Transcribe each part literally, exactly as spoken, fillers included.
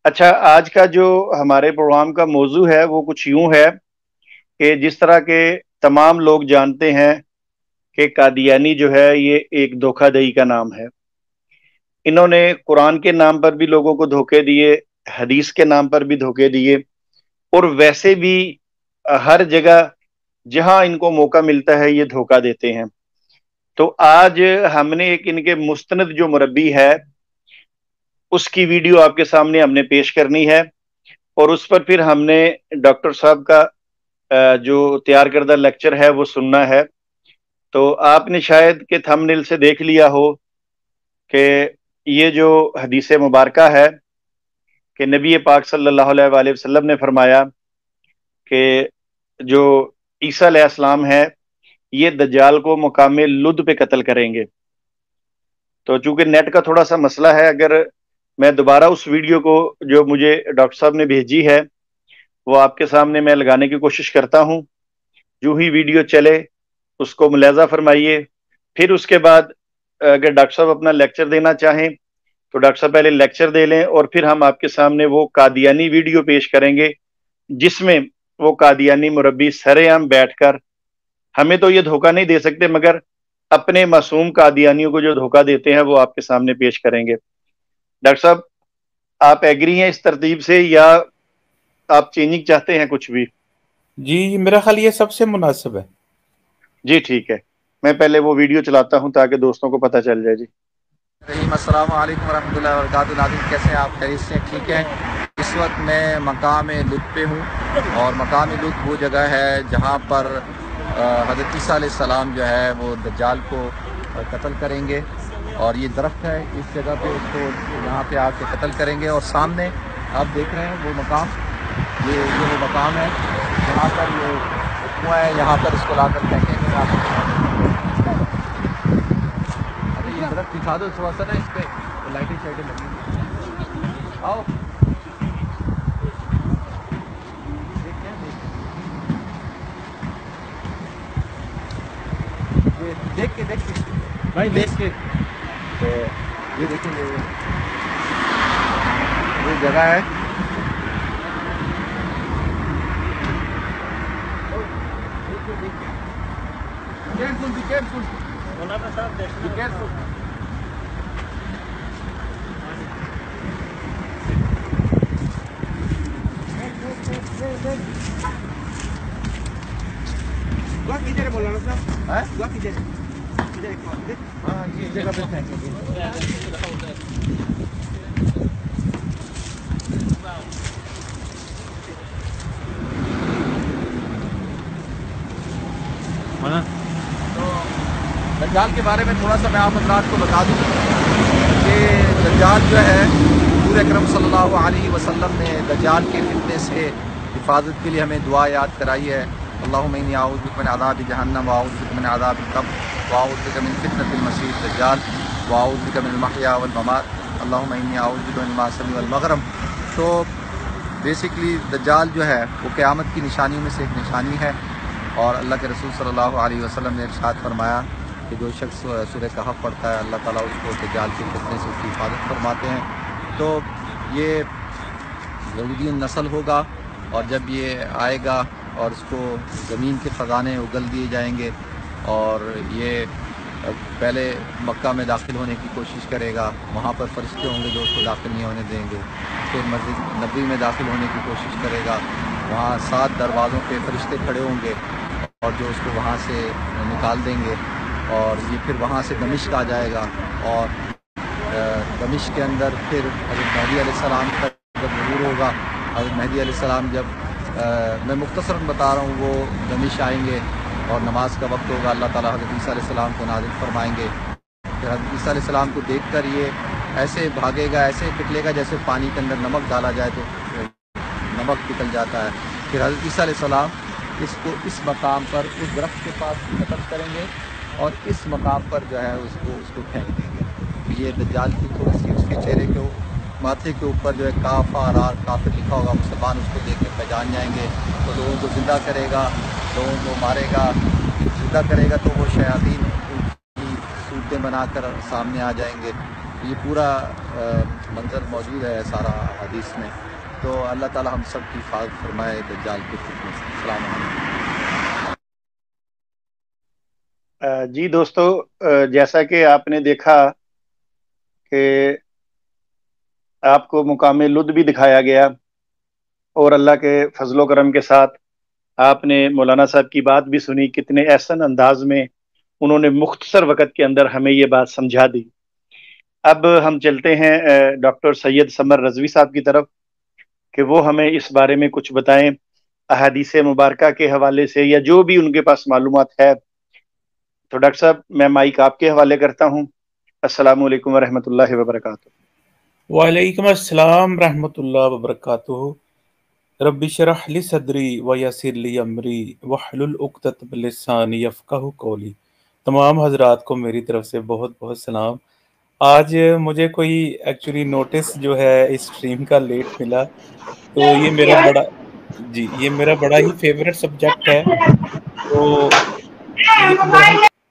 अच्छा, आज का जो हमारे प्रोग्राम का मौजू है वो कुछ यूं है कि जिस तरह के तमाम लोग जानते हैं कि कादियानी जो है ये एक धोखाधड़ी का नाम है। इन्होंने कुरान के नाम पर भी लोगों को धोखे दिए, हदीस के नाम पर भी धोखे दिए, और वैसे भी हर जगह जहां इनको मौका मिलता है ये धोखा देते हैं। तो आज हमने एक इनके मुस्तनद जो मुरब्बी है उसकी वीडियो आपके सामने हमने पेश करनी है, और उस पर फिर हमने डॉक्टर साहब का अ, जो तैयार करदा लेक्चर है वो सुनना है। तो आपने शायद के थंबनेल से देख लिया हो कि ये जो हदीस मुबारका है कि नबी पाक सल्लल्लाहु अलैहि वसल्लम ने फरमाया कि जो ईसा अलैहिस्सलाम है ये दज्जाल को मुकाम लुद पे कत्ल करेंगे। तो चूंकि नेट का थोड़ा सा मसला है, अगर मैं दोबारा उस वीडियो को जो मुझे डॉक्टर साहब ने भेजी है वो आपके सामने मैं लगाने की कोशिश करता हूं। जो ही वीडियो चले उसको मुलाजा फरमाइए। फिर उसके बाद अगर डॉक्टर साहब अपना लेक्चर देना चाहें तो डॉक्टर साहब पहले लेक्चर दे लें, और फिर हम आपके सामने वो कादियानी वीडियो पेश करेंगे जिसमें वो कादियानी मुरब्बी सरेआम बैठकर, हमें तो ये धोखा नहीं दे सकते मगर अपने मासूम कादियानियों को जो धोखा देते हैं वो आपके सामने पेश करेंगे। डॉक्टर साहब, आप एग्री हैं इस तरतीब से या आप चेंजिंग चाहते हैं कुछ भी? जी, मेरा ख्याल ये सबसे मुनासिब है। जी ठीक है, मैं पहले वो वीडियो चलाता हूं ताकि दोस्तों को पता चल जाए। जी अस्सलाम वालेकुम वरहमतुल्लाहि वबरकातुहू। नाज़रीन, कैसे हैं आप? खैरियत से? ठीक है। इस वक्त मैं मकाम लुद पे हूँ, और मकाम लुद वो जगह है जहाँ पर हज़रत ईसा अलैहिस्सलाम जो है वो दज्जाल को कत्ल करेंगे, और ये दरख्त है, इस जगह पे उसको यहाँ पे आके कत्ल करेंगे। और सामने आप देख रहे हैं वो मकाम, ये ये वो मकाम है जहाँ पर ये कुआं है, यहाँ पर इसको ला कर फेंकेंगे। यहाँ पर दरख्त दिखा दो थोड़ा सा ना, इस पे तो लाइटें शाइटें लगी। आओ ये देख के देख के भाई देख के तो ये देखेंगे, ये जगह है। Careful, be careful, be careful. किधर बोला ना साहब? हाँ किधर? हाँ, ये जगह पे फेंकेंगे। तो दज्जाल के बारे में थोड़ा सा मैं आप हज़रात को बता दूँ कि दज्जाल जो है, हुज़ूर अकरम सल्लल्लाहु अलैहि वसल्लम ने दज्जाल के फितने से हिफाजत के लिए हमें दुआ याद कराई है। अल्लाहुम्मा इन्नी अऊज़ु बिका मिन अज़ाबि जहन्नम व अऊज़ु बिका मिन अज़ाबिल कब्र व अऊज़ु बिका मिन फितनतिल मसीहिद दज्जाल व अऊज़ु बिका मिनल महया वल ममात अल्लाहुम्मा इन्नी अऊज़ु बिका मिनल मासमी वल मग़रम। तो बेसिकली दज्जाल जो है वो क़यामत की निशानियों में से एक निशानी है, और अल्लाह के रसूल सल्लल्लाहु अलैहि वसल्लम ने इरशाद फरमाया कि जो शख्स सूरह कहफ पढ़ता है अल्लाह ताला उसको दज्जाल के फितने से उसकी हिफाजत फरमाते हैं। तो ये यहूदी नस्ल होगा, और जब ये आएगा और इसको ज़मीन के ख़जाने उगल दिए जाएंगे, और ये पहले मक्का में दाखिल होने की कोशिश करेगा, वहाँ पर फरिश्ते होंगे जो उसको दाखिल नहीं होने देंगे। फिर मस्जिद नबी में दाखिल होने की कोशिश करेगा, वहाँ सात दरवाज़ों पे फरिश्ते खड़े होंगे और जो उसको वहाँ से निकाल देंगे, और ये फिर वहाँ से दमिश्क आ जाएगा, और दमिश्क के अंदर फिर हज़रत मेहदी अलैहिस्सलाम का जब ज़हूर होगा, हज़रत मेहदी अलैहिस्सलाम जब आ, मैं मुख्तसरन बता रहा हूँ, वो दमिश्क आएंगे और नमाज का वक्त होगा, अल्लाह ताला हज़रत ईसा अलैहिस्सलाम को नाज़िल फरमाएंगे। फिर हज़रत ईसा अलैहिस्सलाम को देखकर ये ऐसे भागेगा, ऐसे निकलेगा जैसे पानी के अंदर नमक डाला जाए तो नमक निकल जाता है। फिर हज़रत ईसा अलैहिस्सलाम इसको इस मकाम पर उस दरख्त के पास कत्ल करेंगे, और इस मकाम पर जो है उसको उसको फेंक देंगे। ये दज्जाल की थोड़ी सी उसके चेहरे के माथे के ऊपर जो है काफ आर आर काफिर लिखा होगा, मुसलमान उसको देख के पहचान जाएंगे। तो लोगों को ज़िंदा करेगा, लोगों को मारेगा, ज़िंदा करेगा तो वो शयातीन की सूरतें बनाकर सामने आ जाएंगे। یہ پورا منظر موجود ہے سارا حدیث میں. تو اللہ تعالی ہم سب کی حفاظت فرمائے دجال کی فتنے سے. السلام علیکم. جی دوستو، جیسا کہ آپ نے دیکھا کہ آپ کو مقام لد بھی دکھایا گیا، اور اللہ کے فضل و کرم کے ساتھ آپ نے مولانا صاحب کی بات بھی سنی. کتنے احسن انداز میں انہوں نے مختصر وقت کے اندر ہمیں یہ بات سمجھا دی. اب ہم چلتے ہیں ڈاکٹر سید سمر رضوی صاحب کی طرف کہ وہ ہمیں اس بارے میں کچھ بتائیں احادیث مبارکہ کے حوالے سے، یا جو بھی ان کے پاس معلومات ہے. تو ڈاکٹر صاحب میں مائک آپ کے حوالے کرتا ہوں. السلام علیکم ورحمۃ اللہ وبرکاتہ. وعلیکم السلام رحمۃ اللہ وبرکاتہ. رب اشرح لی صدری ویسر لی امری واحلل عقدۃ من لسانی یفقہوا قولی. تمام حضرات کو میری طرف سے بہت بہت سلام. آج مجھے کوئی ایکچولی نوٹس جو ہے اس اسٹریم کا لیٹ ملا، تو یہ میرا بڑا جی یہ میرا بڑا ہی فیوریٹ سبجیکٹ ہے. تو یہ میرا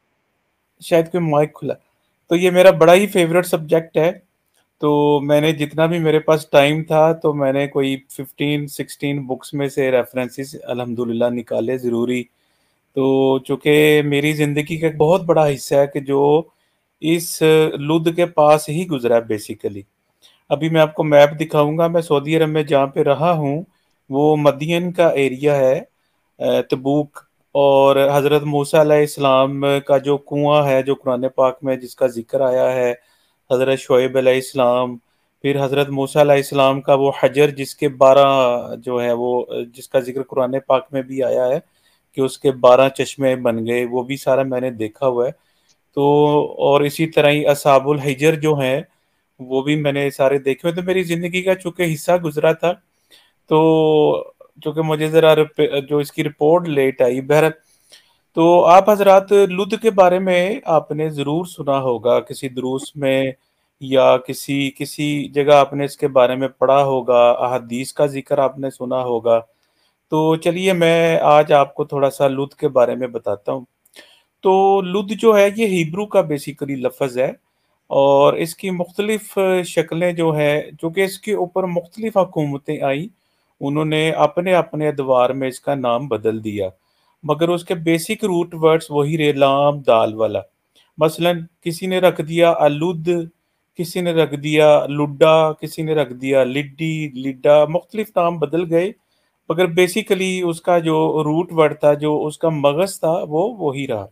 شاید کوئی مائک کھلا تو یہ میرا بڑا ہی فیوریٹ سبجیکٹ ہے. تو میں نے جتنا بھی میرے پاس ٹائم تھا تو میں نے کوئی ففٹین سکسٹین بکس میں سے ریفرنسز الحمدللہ نکالے ضروری. تو چونکہ میری زندگی کا ایک بہت بڑا حصہ ہے کہ جو اس لد کے پاس ہی گزرا ہے بیسیکلی. ابھی میں آپ کو میپ دکھاؤں گا. میں سعودی عرب میں جہاں پہ رہا ہوں وہ مدین کا ایریا ہے، تبوک. اور حضرت موسیٰ علیہ السلام کا جو کنواں ہے جو قرآن پاک میں جس کا ذکر آیا ہے، حضرت شعیب علیہ السلام، پھر حضرت موسیٰ علیہ السلام کا وہ حجر جس کے بارہ جو ہے وہ جس کا ذکر قرآن پاک میں بھی آیا ہے کہ اس کے بارہ چشمے بن گئے، وہ بھی سارا میں نے دیکھا ہوا ہے. تو اور اسی طرح ہی اصحاب الحجر جو ہیں وہ بھی میں نے سارے دیکھے ہوئے. تو میری زندگی کا چونکہ حصہ گزرا تھا تو چونکہ مجھے ذرا جو اس کی رپورٹ لیٹ آئی. بہرحال تو آپ حضرات لد کے بارے میں آپ نے ضرور سنا ہوگا کسی دروس میں یا کسی کسی جگہ آپ نے اس کے بارے میں پڑھا ہوگا، احادیث کا ذکر آپ نے سنا ہوگا. تو چلیے میں آج آپ کو تھوڑا سا لد کے بارے میں بتاتا ہوں. تو لد جو ہے یہ ہیبرو کا بیسیکلی لفظ ہے، اور اس کی مختلف شکلیں جو ہیں چونکہ اس کے اوپر مختلف حکومتیں آئیں، انہوں نے اپنے اپنے ادوار میں اس کا نام بدل دیا، مگر اس کے بیسک روٹ ورڈز وہی رہے، لام دال والا. مثلا کسی نے رکھ دیا الود، کسی نے رکھ دیا لڈا، کسی نے رکھ دیا لڈی لڈا، مختلف نام بدل گئے، مگر بیسیکلی اس کا جو روٹ ورڈ تھا، جو اس کا مغز تھا، وہ وہی رہا.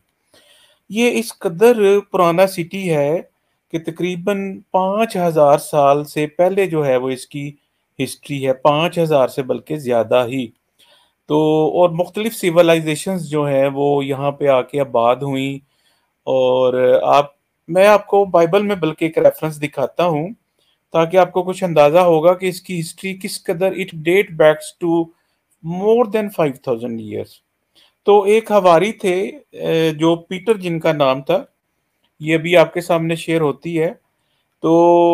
یہ اس قدر پرانا سٹی ہے کہ تقریباً پانچ ہزار سال سے پہلے جو ہے وہ اس کی ہسٹری ہے، پانچ ہزار سے بلکہ زیادہ ہی. تو اور مختلف سیولائزیشنز جو ہیں وہ یہاں پہ آ کے آباد ہوئیں. اور آپ میں آپ کو بائبل میں بلکہ ایک ریفرنس دکھاتا ہوں تاکہ آپ کو کچھ اندازہ ہوگا کہ اس کی ہسٹری کس قدر it date backs to more than five thousand years. تو ایک ہواری تھے جو پیٹر جن کا نام تھا، یہ ابھی آپ کے سامنے شیئر ہوتی ہے، تو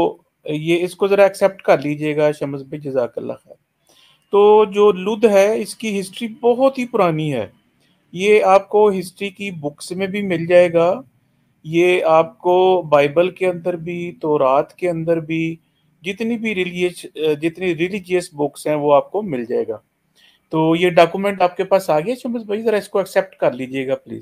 یہ اس کو ذرا ایکسیپٹ کر لیجئے گا شمس بھائی، جزاک اللہ خیر. تو جو لد ہے اس کی ہسٹری بہت ہی پرانی ہے. یہ آپ کو ہسٹری کی بکس میں بھی مل جائے گا، یہ آپ کو بائبل کے اندر بھی، تورات کے اندر بھی، جتنی بھی ریلیج جتنی ریلیجیس بکس ہیں وہ آپ کو مل جائے گا. تو یہ ڈاکومنٹ آپ کے پاس آ گیا شمس بھائی، ذرا اس کو ایکسیپٹ کر لیجئے گا پلیز.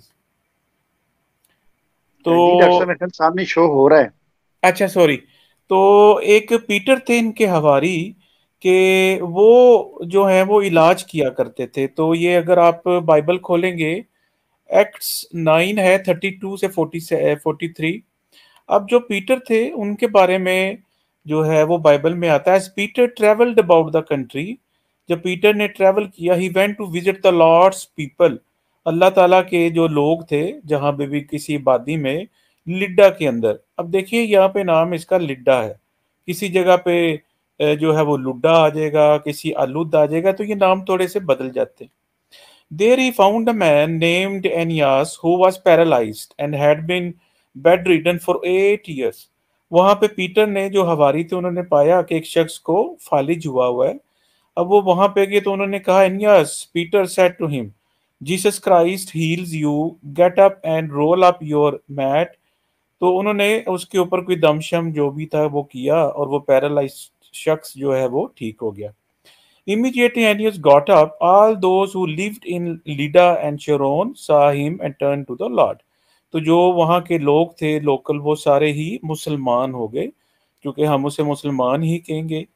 تو جی ڈاکٹر صاحب میرے سامنے شو ہو رہا ہے. اچھا سوری. تو ایک پیٹر تھے ان کے ہواری کہ وہ جو ہیں وہ علاج کیا کرتے تھے. تو یہ اگر آپ بائبل کھولیں گے، ایکٹس نائن ہے تھرٹی ٹو سے فورٹی تھری. اب جو پیٹر تھے ان کے بارے میں جو ہے وہ بائبل میں آتا ہے، as Peter traveled about the country. جب پیٹر نے ٹریول کیا، he went to visit the Lord's people. اللہ تعالیٰ کے جو لوگ تھے جہاں پہ بھی کسی آبادی میں، لڈا کے اندر. اب دیکھیے یہاں پہ نام اس کا لڈا ہے، کسی جگہ پہ جو ہے وہ لڈا آ جائے گا، کسی الود آ جائے گا، تو یہ نام تھوڑے سے بدل جاتے ہیں. There he found a man named Aeneas who was paralyzed and had been bedridden for eight years. وہاں پہ پیٹر نے جو ہواری تھے انہوں نے پایا کہ ایک شخص کو فالج ہوا ہوا ہے. اب وہ وہاں پہ گئے تو انہوں نے کہا Aeneas, Peter said to him, Jesus Christ heals you, get up and roll up your mat. تو انہوں نے اس کے اوپر کوئی دم شم جو بھی تھا وہ کیا اور وہ پیرالائز شخص جو ہے وہ ٹھیک ہو گیا. Immediately Aeneas got up. All those who lived in Lydda and Sharon saw him and turned to the Lord. تو جو وہاں کے لوگ تھے لوکل وہ سارے ہی مسلمان ہو گئے, کیونکہ ہم اسے مسلمان ہی کہیں گے.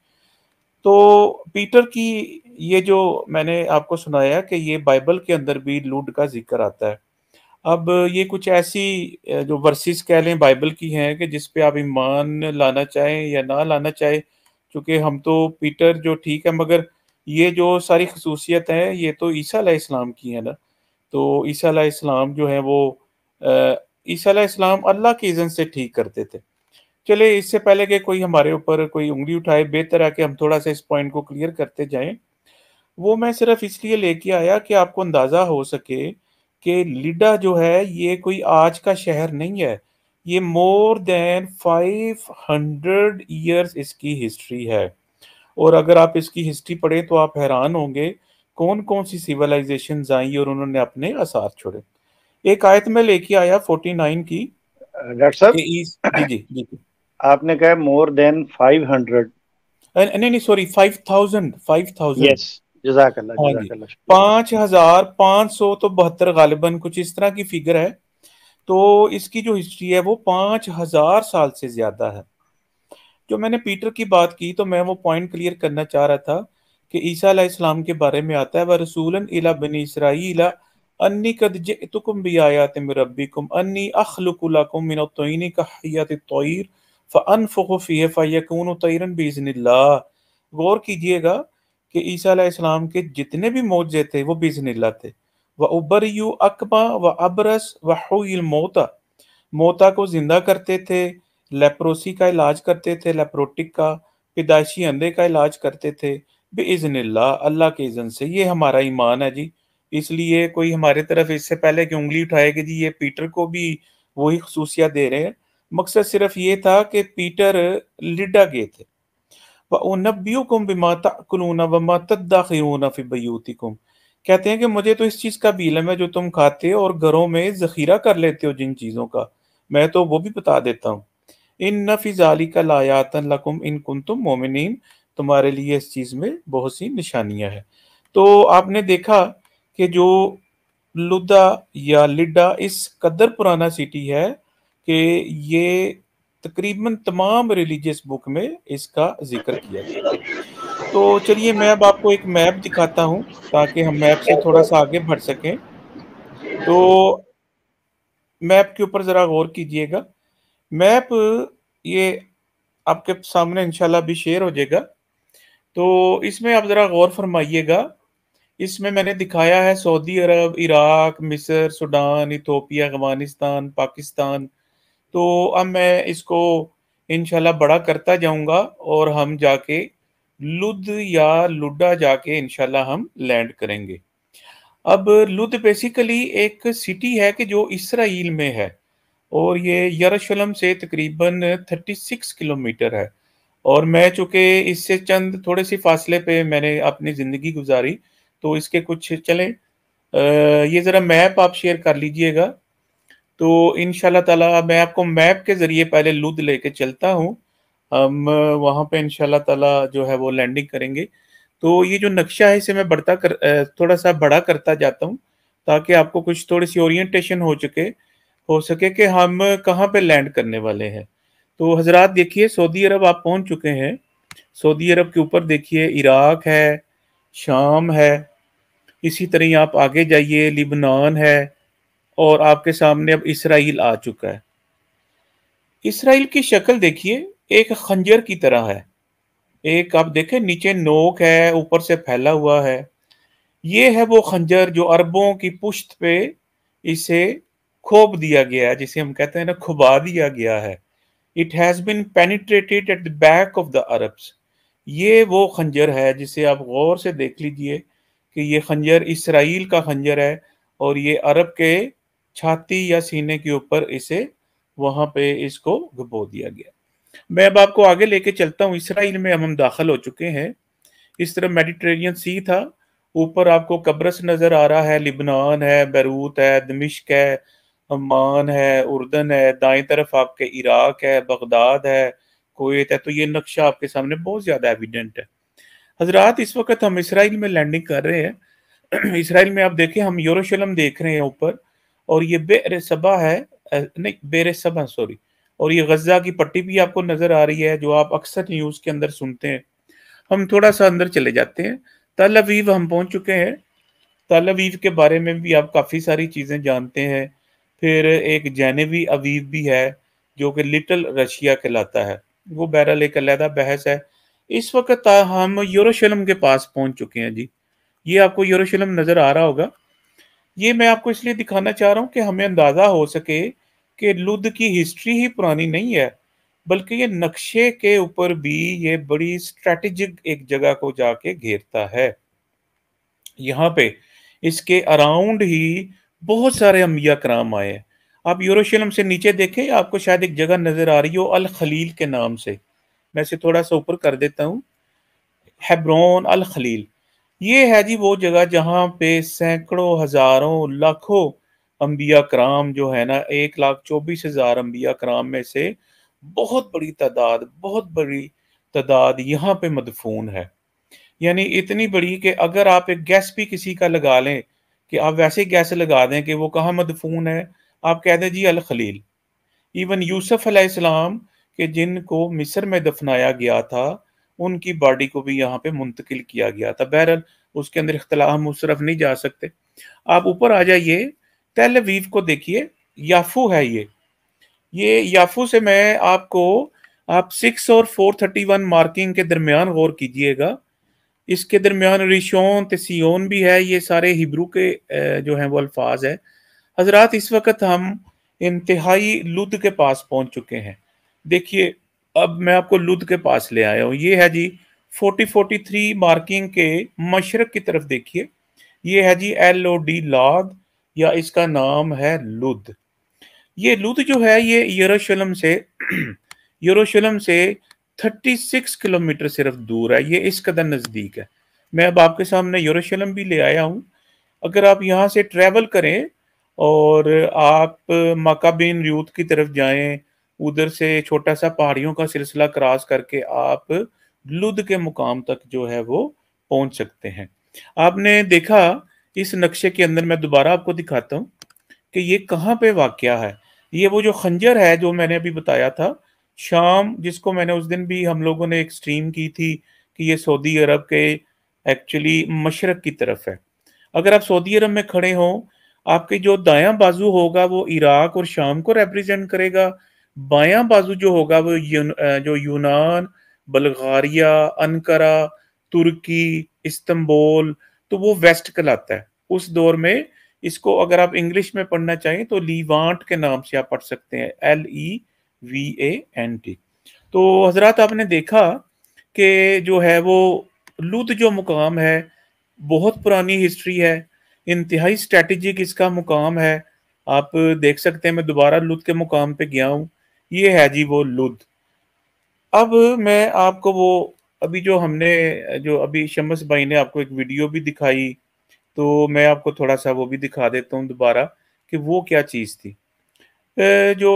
تو پیٹر کی یہ جو میں نے آپ کو سنایا کہ یہ بائبل کے اندر بھی لوڈ کا ذکر آتا ہے. اب یہ کچھ ایسی جو ورسز کہہ لیں بائبل کی ہیں کہ جس پہ آپ ایمان لانا چاہیں یا نہ لانا چاہیں, چونکہ ہم تو پیٹر جو ٹھیک ہے, مگر یہ جو ساری خصوصیت ہیں یہ تو عیسیٰ علیہ السلام کی ہیں نا. تو عیسیٰ علیہ السلام جو ہیں وہ عیسیٰ علیہ السلام اللہ کی اذن سے ٹھیک کرتے تھے. چلے اس سے پہلے کہ کوئی ہمارے اوپر کوئی انگلی اٹھائے, بہتر ہے کہ ہم تھوڑا سا اس پوائنٹ کو کلیئر کرتے جائیں. وہ میں صرف اس لیے لے کے آیا کہ آپ کو اندازہ ہو سکے کہ لیڈا جو ہے یہ کوئی آج کا شہر نہیں ہے, یہ more than five hundred years اس کی ہسٹری ہے. اور اگر آپ اس کی ہسٹری پڑھیں تو آپ حیران ہوں گے کون کون سی سیولائزیشنز آئیں اور انہوں نے اپنے آثار چھوڑے. ایک آیت میں لے کے آیا فورٹی نائن کی. ڈاکٹر صاحب جی جی جی جی آپ نے کہا مور دین فائیو ہنڈریڈ. نہیں نہیں sorry five thousand five thousand yes جزاک اللہ ہاں جی, جزاک اللہ پانچ ہزار پانچ سو تو بہتر غالباً کچھ اس طرح کی فگر ہے. تو اس کی جو ہسٹری ہے وہ پانچ ہزار سال سے زیادہ ہے. جو میں نے پیٹر کی بات کی تو میں وہ پوائنٹ کلیئر کرنا چاہ رہا تھا کہ عیسیٰ علیہ السلام کے بارے میں آتا ہے وَرَسُولًا إِلَىٰ بَنِي إِسْرَائِيلَ أَنِّي قَدْ جِئْتُكُم بِآيَاتٍ مِّن رَّبِّكُمْ أَنِّي أَخْلُقُ لَكُم مِّنَ الطِّينِ كَحَيَّةِ الطَّيْرِ فَأَنفُخُ فِيهِ فَيَكُونُ طَيْرًا بِإِذْنِ اللَّهِ. غور کیجئے گا کہ عیسیٰ علیہ السلام کے جتنے بھی معجزے تھے وہ بِإِذْنِ اللَّهِ تھے. وَأُبْرِئُ الْأَكْمَحَ وَأَبْرَصَ وَأُحْيِي الْمَوْتَىٰ, موتا کو زندہ کرتے تھے, لیپروسی کا علاج کرتے تھے, لیپروٹک کا, پیدائشی اندھے کا علاج کرتے تھے بِإِذْنِ اللہ, اللہ کے اذن سے. یہ ہمارا ایمان ہے جی. اس لیے کوئی ہمارے طرف اس سے پہلے کہ انگلی اٹھائے کہ جی یہ پیٹر کو بھی وہی خصوصیات دے رہے ہیں, مقصد صرف یہ تھا کہ پیٹر لڈا گئے تھے. وَأُنَبِّئُكُم بِمَا تَأْكُلُونَ وَمَا تَدَّخِرُونَ فِي بُيُوتِكُم, کہتے ہیں کہ مجھے تو اس چیز کا بھی علم ہے جو تم کھاتے اور گھروں میں ذخیرہ کر لیتے ہو جن چیزوں کا, میں تو وہ بھی بتا دیتا ہوں. ان فی ذالک لآیات لکم ان کنتم مومنین, تمہارے لیے اس چیز میں بہت سی نشانیاں ہیں. تو آپ نے دیکھا کہ جو لدا یا لڈا اس قدر پرانا سٹی ہے کہ یہ تقریباً تمام ریلیجیس بک میں اس کا ذکر کیا گیا. تو چلیے میں اب آپ کو ایک میپ دکھاتا ہوں تاکہ ہم میپ سے تھوڑا سا آگے بڑھ سکیں. تو میپ کے اوپر ذرا غور کیجئے گا. میپ یہ آپ کے سامنے انشاءاللہ بھی شیئر ہو جائے گا. تو اس میں آپ ذرا غور فرمائیے گا. اس میں میں نے دکھایا ہے سعودی عرب, عراق, مصر, سوڈان, ایتھوپیا, افغانستان, پاکستان. تو اب میں اس کو انشاءاللہ بڑا کرتا جاؤں گا اور ہم جا کے لد یا لڈا جا کے انشاءاللہ ہم لینڈ کریں گے. اب لد بیسیکلی ایک سٹی ہے کہ جو اسرائیل میں ہے اور یہ یروشلم سے تقریباً تھرٹی سکس کلومیٹر ہے. اور میں چونکہ اس سے چند تھوڑے سی فاصلے پہ میں نے اپنی زندگی گزاری تو اس کے کچھ چلیں یہ ذرا میپ آپ شیئر کر لیجئے گا. تو انشاءاللہ تعالی میں آپ کو میپ کے ذریعے پہلے لد لے کے چلتا ہوں, ہم وہاں پہ انشاءاللہ تعالی جو ہے وہ لینڈنگ کریں گے. تو یہ جو نقشہ ہے اسے میں بڑھتا کر تھوڑا سا بڑا کرتا جاتا ہوں تاکہ آپ کو کچھ تھوڑی سی اورینٹیشن ہو چکے ہو سکے کہ ہم کہاں پہ لینڈ کرنے والے ہیں. تو حضرات دیکھیے سعودی عرب آپ پہنچ چکے ہیں. سعودی عرب کے اوپر دیکھیے عراق ہے, شام ہے, اسی طرح آپ آگے جائیے لبنان ہے, اور آپ کے سامنے اب اسرائیل آ چکا ہے. اسرائیل کی شکل دیکھیے ایک خنجر کی طرح ہے. ایک آپ دیکھیں نیچے نوک ہے, اوپر سے پھیلا ہوا ہے. یہ ہے وہ خنجر جو عربوں کی پشت پہ اسے کھوپ دیا گیا ہے, جسے ہم کہتے ہیں نا کھبا دیا گیا ہے. It has been penetrated at the back of the Arabs. یہ وہ خنجر ہے جسے آپ غور سے دیکھ لیجئے کہ یہ خنجر اسرائیل کا خنجر ہے اور یہ عرب کے چھاتی یا سینے کے اوپر اسے وہاں پہ اس کو گھبو دیا گیا. میں اب آپ کو آگے لے کے چلتا ہوں. اسرائیل میں ہم داخل ہو چکے ہیں. اس طرح میڈیٹرینین سی تھا, اوپر آپ کو قبرص نظر آ رہا ہے, لبنان ہے, بیروت ہے, دمشق ہے, عمان ہے، اردن ہے، دائیں طرف آپ کے عراق ہے، بغداد ہے، کویت ہے. تو یہ نقشہ آپ کے سامنے بہت زیادہ ایویڈنٹ ہے. حضرات اس وقت ہم اسرائیل میں لینڈنگ کر رہے ہیں. اسرائیل میں آپ دیکھیں، ہم یروشلم دیکھ رہے ہیں اوپر، اور یہ بئر صبا ہے، نہیں بئر صبا سوری، اور یہ غزہ کی پٹی بھی آپ کو نظر آ رہی ہے جو آپ اکثر نیوز کے اندر سنتے ہیں. ہم تھوڑا سا اندر چلے جاتے ہیں. تل اویو ہم پہنچ چکے ہیں. تل اویو کے بارے میں بھی آپ کافی ساری چیزیں جانتے ہیں. پھر ایک جینوی اویو بھی ہے جو کہ لٹل رشیا کہلاتا ہے، وہ بہرحال ایک علیحدہ بحث ہے. اس وقت ہم یروشلم کے پاس پہنچ چکے ہیں. جی یہ آپ کو یروشلم نظر آ رہا ہوگا. یہ میں آپ کو اس لیے دکھانا چاہ رہا ہوں کہ ہمیں اندازہ ہو سکے کہ لد کی ہسٹری ہی پرانی نہیں ہے، بلکہ یہ نقشے کے اوپر بھی یہ بڑی اسٹریٹجک ایک جگہ کو جا کے گھیرتا ہے. یہاں پہ اس کے اراؤنڈ ہی بہت سارے انبیاء کرام آئے ہیں. آپ یروشلم سے نیچے دیکھیں، آپ کو شاید ایک جگہ نظر آ رہی ہو الخلیل کے نام سے. میں اسے تھوڑا سا اوپر کر دیتا ہوں. ہیبرون الخلیل، یہ ہے جی وہ جگہ جہاں پہ سینکڑوں ہزاروں لاکھوں انبیاء کرام جو ہے نا، ایک لاکھ چوبیس ہزار انبیاء کرام میں سے بہت بڑی تعداد بہت بڑی تعداد یہاں پہ مدفون ہے. یعنی اتنی بڑی کہ اگر آپ ایک گیس بھی کسی کا لگا لیں کہ آپ ویسے گیس لگا دیں کہ وہ کہاں مدفون ہے، آپ کہہ دیں جی الخلیل. ایون یوسف علیہ السلام کہ جن کو مصر میں دفنایا گیا تھا، ان کی باڈی کو بھی یہاں پہ منتقل کیا گیا تھا. بہرحال اس کے اندر اختلاف ہم اس طرف نہیں جا سکتے. آپ اوپر آ جائیے، تل اویو کو دیکھیے. یافو ہے یہ یہ یافو سے میں آپ کو آپ سکس اور فور تھرٹی ون مارکنگ کے درمیان غور کیجئے گا. اس کے درمیان ریشون تسیون بھی ہے. یہ سارے ہبرو کے جو ہیں وہ الفاظ ہے. حضرات اس وقت ہم انتہائی لد کے پاس پہنچ چکے ہیں. دیکھیے اب میں آپ کو لد کے پاس لے آیا ہوں. یہ ہے جی فورٹی فورٹی تھری مارکنگ کے مشرق کی طرف دیکھیے. یہ ہے جی ایل او ڈی لاد، یا اس کا نام ہے لد. یہ لد جو ہے یہ یروشلم سے یروشلم سے تھرٹی سکس کلومیٹر صرف دور ہے. یہ اس قدر نزدیک ہے. میں اب آپ کے سامنے یروشلم بھی لے آیا ہوں. اگر آپ یہاں سے ٹریول کریں اور آپ مکابین ریوت کی طرف جائیں، ادھر سے چھوٹا سا پہاڑیوں کا سلسلہ کراس کر کے آپ لد کے مقام تک جو ہے وہ پہنچ سکتے ہیں. آپ نے دیکھا اس نقشے کے اندر، میں دوبارہ آپ کو دکھاتا ہوں کہ یہ کہاں پہ واقع ہے. یہ وہ جو خنجر ہے جو میں نے ابھی بتایا تھا، شام، جس کو میں نے اس دن بھی ہم لوگوں نے ایک سٹریم کی تھی کہ یہ سعودی عرب کے ایکچولی مشرق کی طرف ہے. اگر آپ سعودی عرب میں کھڑے ہوں، آپ کے جو دایاں بازو ہوگا وہ عراق اور شام کو ریپریزنٹ کرے گا. بایاں بازو جو ہوگا وہ جو یونان، بلغاریہ، انقرہ، ترکی، استنبول، تو وہ ویسٹ کہلاتا ہے. اس دور میں اس کو اگر آپ انگلش میں پڑھنا چاہیں تو لیوانٹ کے نام سے آپ پڑھ سکتے ہیں، L E V A N T. تو حضرات آپ نے دیکھا کہ جو ہے وہ لد جو مقام ہے بہت پرانی ہسٹری ہے، انتہائی اسٹریٹجک اس کا مقام ہے. آپ دیکھ سکتے ہیں میں دوبارہ لد کے مقام پہ گیا ہوں. یہ ہے جی وہ لد. اب میں آپ کو وہ ابھی جو ہم نے جو ابھی شمس بھائی نے آپ کو ایک ویڈیو بھی دکھائی، تو میں آپ کو تھوڑا سا وہ بھی دکھا دیتا ہوں دوبارہ کہ وہ کیا چیز تھی. جو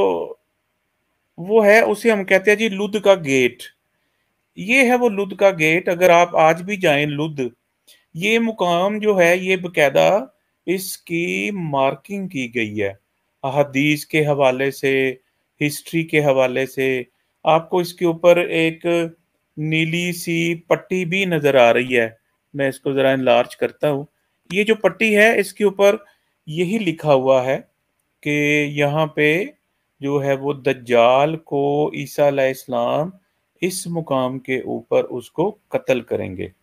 وہ ہے اسے ہم کہتے ہیں جی لد کا گیٹ. یہ ہے وہ لد کا گیٹ. اگر آپ آج بھی جائیں لد، یہ مقام جو ہے یہ باقاعدہ اس کی مارکنگ کی گئی ہے احادیث کے حوالے سے، ہسٹری کے حوالے سے. آپ کو اس کے اوپر ایک نیلی سی پٹی بھی نظر آ رہی ہے. میں اس کو ذرا انلارج کرتا ہوں. یہ جو پٹی ہے اس کے اوپر یہی لکھا ہوا ہے کہ یہاں پہ جو ہے وہ دجال کو عیسیٰ علیہ السلام اس مقام کے اوپر اس کو قتل کریں گے.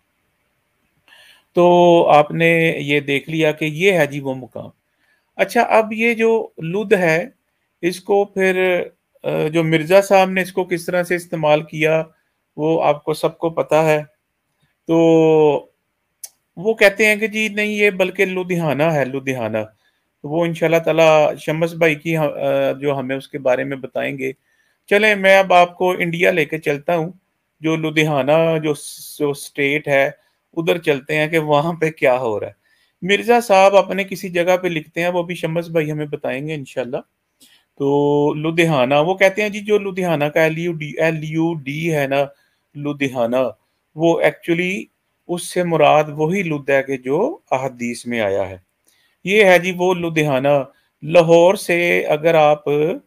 تو آپ نے یہ دیکھ لیا کہ یہ ہے جی وہ مقام. اچھا، اب یہ جو لد ہے اس کو پھر جو مرزا صاحب نے اس کو کس طرح سے استعمال کیا وہ آپ کو سب کو پتا ہے. تو وہ کہتے ہیں کہ جی نہیں یہ بلکہ لدھیانہ ہے، لدھیانہ. وہ انشاءاللہ تعالی شمس بھائی کی جو ہمیں اس کے بارے میں بتائیں گے. چلیں میں اب آپ کو انڈیا لے کے چلتا ہوں. جو لدھیانہ جو سٹیٹ ہے ادھر چلتے ہیں کہ وہاں پہ کیا ہو رہا ہے. مرزا صاحب اپنے کسی جگہ پہ لکھتے ہیں، وہ بھی شمس بھائی ہمیں بتائیں گے انشاءاللہ. تو لدھیانہ، وہ کہتے ہیں جی جو لدھیانہ کا L U D L U D ہے نا، لدھیانہ، وہ ایکچولی اس سے مراد وہی لدھ ہے کہ جو احادیث میں آیا ہے. یہ ہے جی وہ لدھیانہ. لاہور سے اگر آپ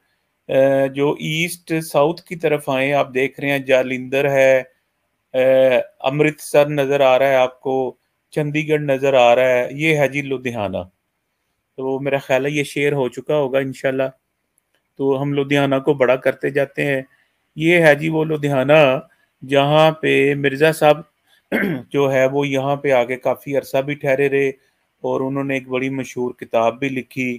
جو ایسٹ ساؤتھ کی طرف آئیں، آپ دیکھ رہے ہیں جالندھر ہے، امرتسر نظر آ رہا ہے آپ کو، چندی گڑھ نظر آ رہا ہے، یہ ہے جی لدھیانہ. تو میرا خیال ہے یہ شیئر ہو چکا ہوگا انشاءاللہ. تو ہم لدھیانہ کو بڑا کرتے جاتے ہیں. یہ ہے جی وہ لدھیانہ جہاں پہ مرزا صاحب جو ہے وہ یہاں پہ آگے کافی عرصہ بھی ٹھہرے رہے، اور انہوں نے ایک بڑی مشہور کتاب بھی لکھی،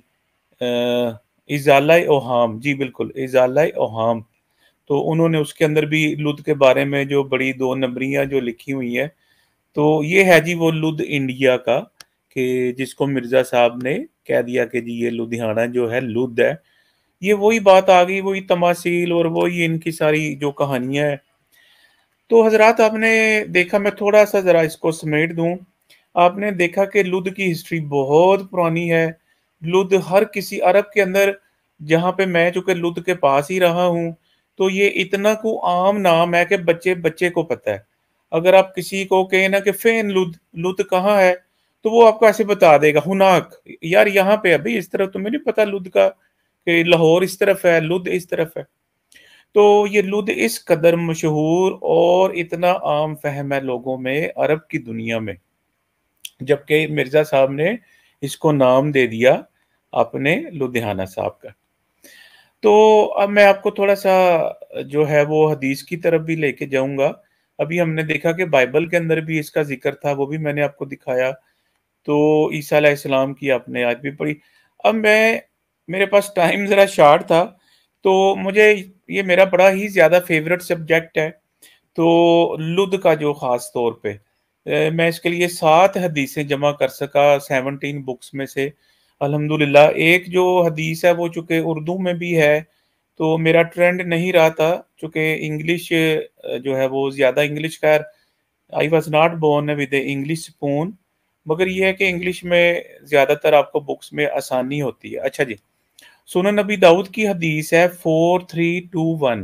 ازالہ اوہام. جی بالکل، ازالہ اوہام. تو انہوں نے اس کے اندر بھی لدھ کے بارے میں جو بڑی دو نمبریاں جو لکھی ہوئی ہیں. تو یہ ہے جی وہ لدھ انڈیا کا، کہ جس کو مرزا صاحب نے کہہ دیا کہ جی یہ لدھیانہ جو ہے لدھ ہے. یہ وہی بات آ گئی، وہی تماثیل اور وہی ان کی ساری جو کہانیاں ہیں. تو حضرات آپ نے دیکھا، میں تھوڑا سا ذرا اس کو سمیٹ دوں. آپ نے دیکھا کہ لدھ کی ہسٹری بہت پرانی ہے. لدھ ہر کسی عرب کے اندر، جہاں پہ میں چونکہ لدھ کے پاس ہی رہا ہوں، تو یہ اتنا کو عام نام ہے کہ بچے بچے کو پتہ ہے. اگر آپ کسی کو کہیں نا کہ فین لدھ، لدھ کہاں ہے، تو وہ آپ کو ایسے بتا دے گا، ہناک، یار یہاں پہ ابھی اس طرف تمہیں نہیں پتا لدھ کا، کہ لاہور اس طرف ہے، لدھ اس طرف ہے. تو یہ لدھ اس قدر مشہور اور اتنا عام فہم ہے لوگوں میں عرب کی دنیا میں، جبکہ مرزا صاحب نے اس کو نام دے دیا اپنے لدھیانہ صاحب کا. تو اب میں آپ کو تھوڑا سا جو ہے وہ حدیث کی طرف بھی لے کے جاؤں گا. ابھی ہم نے دیکھا کہ بائبل کے اندر بھی اس کا ذکر تھا، وہ بھی میں نے آپ کو دکھایا. تو عیسیٰ علیہ السلام کی آپ نے آج بھی پڑھی. اب میں میرے پاس ٹائم ذرا شارٹ تھا، تو مجھے یہ میرا بڑا ہی زیادہ فیورٹ سبجیکٹ ہے. تو لدھ کا جو خاص طور پہ میں اس کے لیے سات حدیثیں جمع کر سکا سیونٹین بکس میں سے الحمدللہ. ایک جو حدیث ہے وہ چونکہ اردو میں بھی ہے، تو میرا ٹرینڈ نہیں رہا تھا چونکہ انگلش جو ہے وہ زیادہ انگلش، خیر I was not born with a English spoon, مگر یہ ہے کہ انگلش میں زیادہ تر آپ کو بکس میں آسانی ہوتی ہے. اچھا جی، سنن نبی داؤد کی حدیث ہے فور تھری ٹو ون.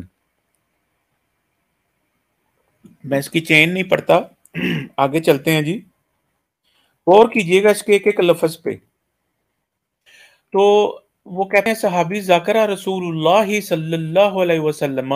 میں اس کی چین نہیں پڑھتا، آگے چلتے ہیں جی. غور کیجئے گا اس کے ایک ایک لفظ پہ. تو وہ کہتے ہیں صحابی ذکر رسول اللہ صلی اللہ علیہ وسلم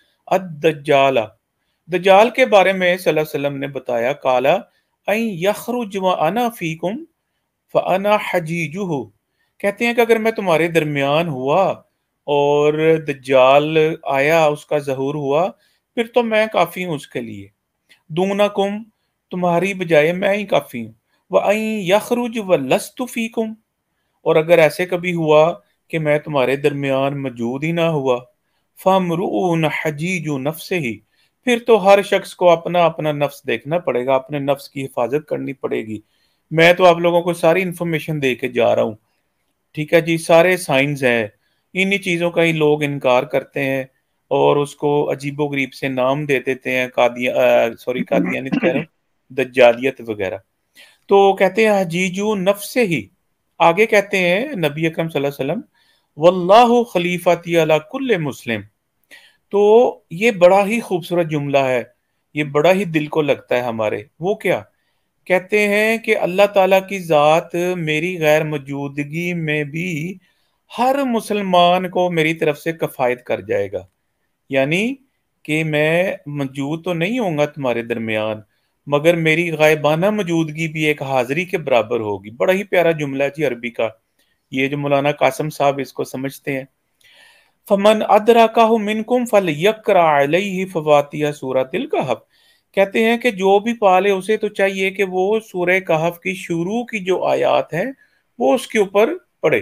الدجال، دجال کے بارے میں صلی اللہ علیہ وسلم نے بتایا، قالا ان یخرج وانا فیکم فانا حجیجہ. کہتے ہیں کہ اگر میں تمہارے درمیان ہوا اور دجال آیا، اس کا ظہور ہوا، پھر تو میں کافی ہوں اس کے لیے. دونکم، تمہاری بجائے میں ہی کافی ہوں. وَأَن يَخْرُجْ وَلَسْتُ فِيكُمْ، اور اگر ایسے کبھی ہوا کہ میں تمہارے درمیان موجود ہی نہ ہوا، فَامْرُؤُنْ حَجِيجُ نَفْسِهِ، پھر تو ہر شخص کو اپنا اپنا نفس دیکھنا پڑے گا، اپنے نفس کی حفاظت کرنی پڑے گی. میں تو آپ لوگوں کو ساری انفارمیشن دے کے جا رہا ہوں، ٹھیک ہے جی. سارے سائنز ہیں، انہی چیزوں کا ہی لوگ انکار کرتے ہیں اور اس کو عجیب و غریب سے نام دے دیتے ہیں، قادیان سوری قادیانیت کہہ رہا ہوں، دجالیت وغیرہ. تو کہتے ہیں حجیجو نفس ہی. آگے کہتے ہیں نبی اکرم صلی اللہ علیہ وسلم واللہ خلیفتی علی کل مسلم. تو یہ بڑا ہی خوبصورت جملہ ہے، یہ بڑا ہی دل کو لگتا ہے ہمارے. وہ کیا کہتے ہیں کہ اللہ تعالیٰ کی ذات میری غیر موجودگی میں بھی ہر مسلمان کو میری طرف سے کفایت کر جائے گا. یعنی کہ میں موجود تو نہیں ہوں گا تمہارے درمیان، مگر میری غائبانہ موجودگی بھی ایک حاضری کے برابر ہوگی. بڑا ہی پیارا جملہ ہے جی عربی کا، یہ جو مولانا قاسم صاحب اس کو سمجھتے ہیں. فمن ادرکہ منکم فلیقرأ علیہ فواتح سورۃ الکہف. کہتے ہیں کہ جو بھی پالے اسے تو چاہیے کہ وہ سورہ کہف کی شروع کی جو آیات ہیں وہ اس کے اوپر پڑھے.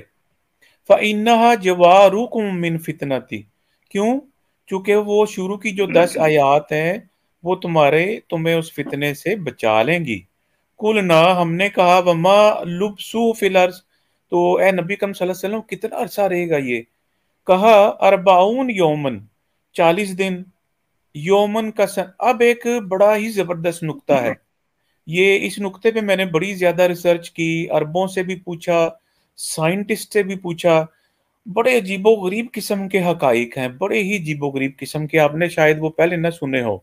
فإنہا جوارکم من فتنتی، کیوں؟ چونکہ وہ شروع کی جو دس آیات ہیں وہ تمہارے تمہیں اس فتنے سے بچا لیں گی. قلنا، ہم نے کہا، وما لبثوا فی الارض، تو اے نبی کریم صلی اللہ علیہ وسلم کتنا عرصہ رہے گا یہ؟ کہا اربعون یومن، چالیس دن. یومن کا سن. اب ایک بڑا ہی زبردست نکتہ ہے یہ اس نقطے پہ میں نے بڑی زیادہ ریسرچ کی، عربوں سے بھی پوچھا، سائنٹسٹ سے بھی پوچھا، بڑے عجیب و غریب قسم کے حقائق ہیں، بڑے ہی عجیب و غریب قسم کے، آپ نے شاید وہ پہلے نہ سنے ہو۔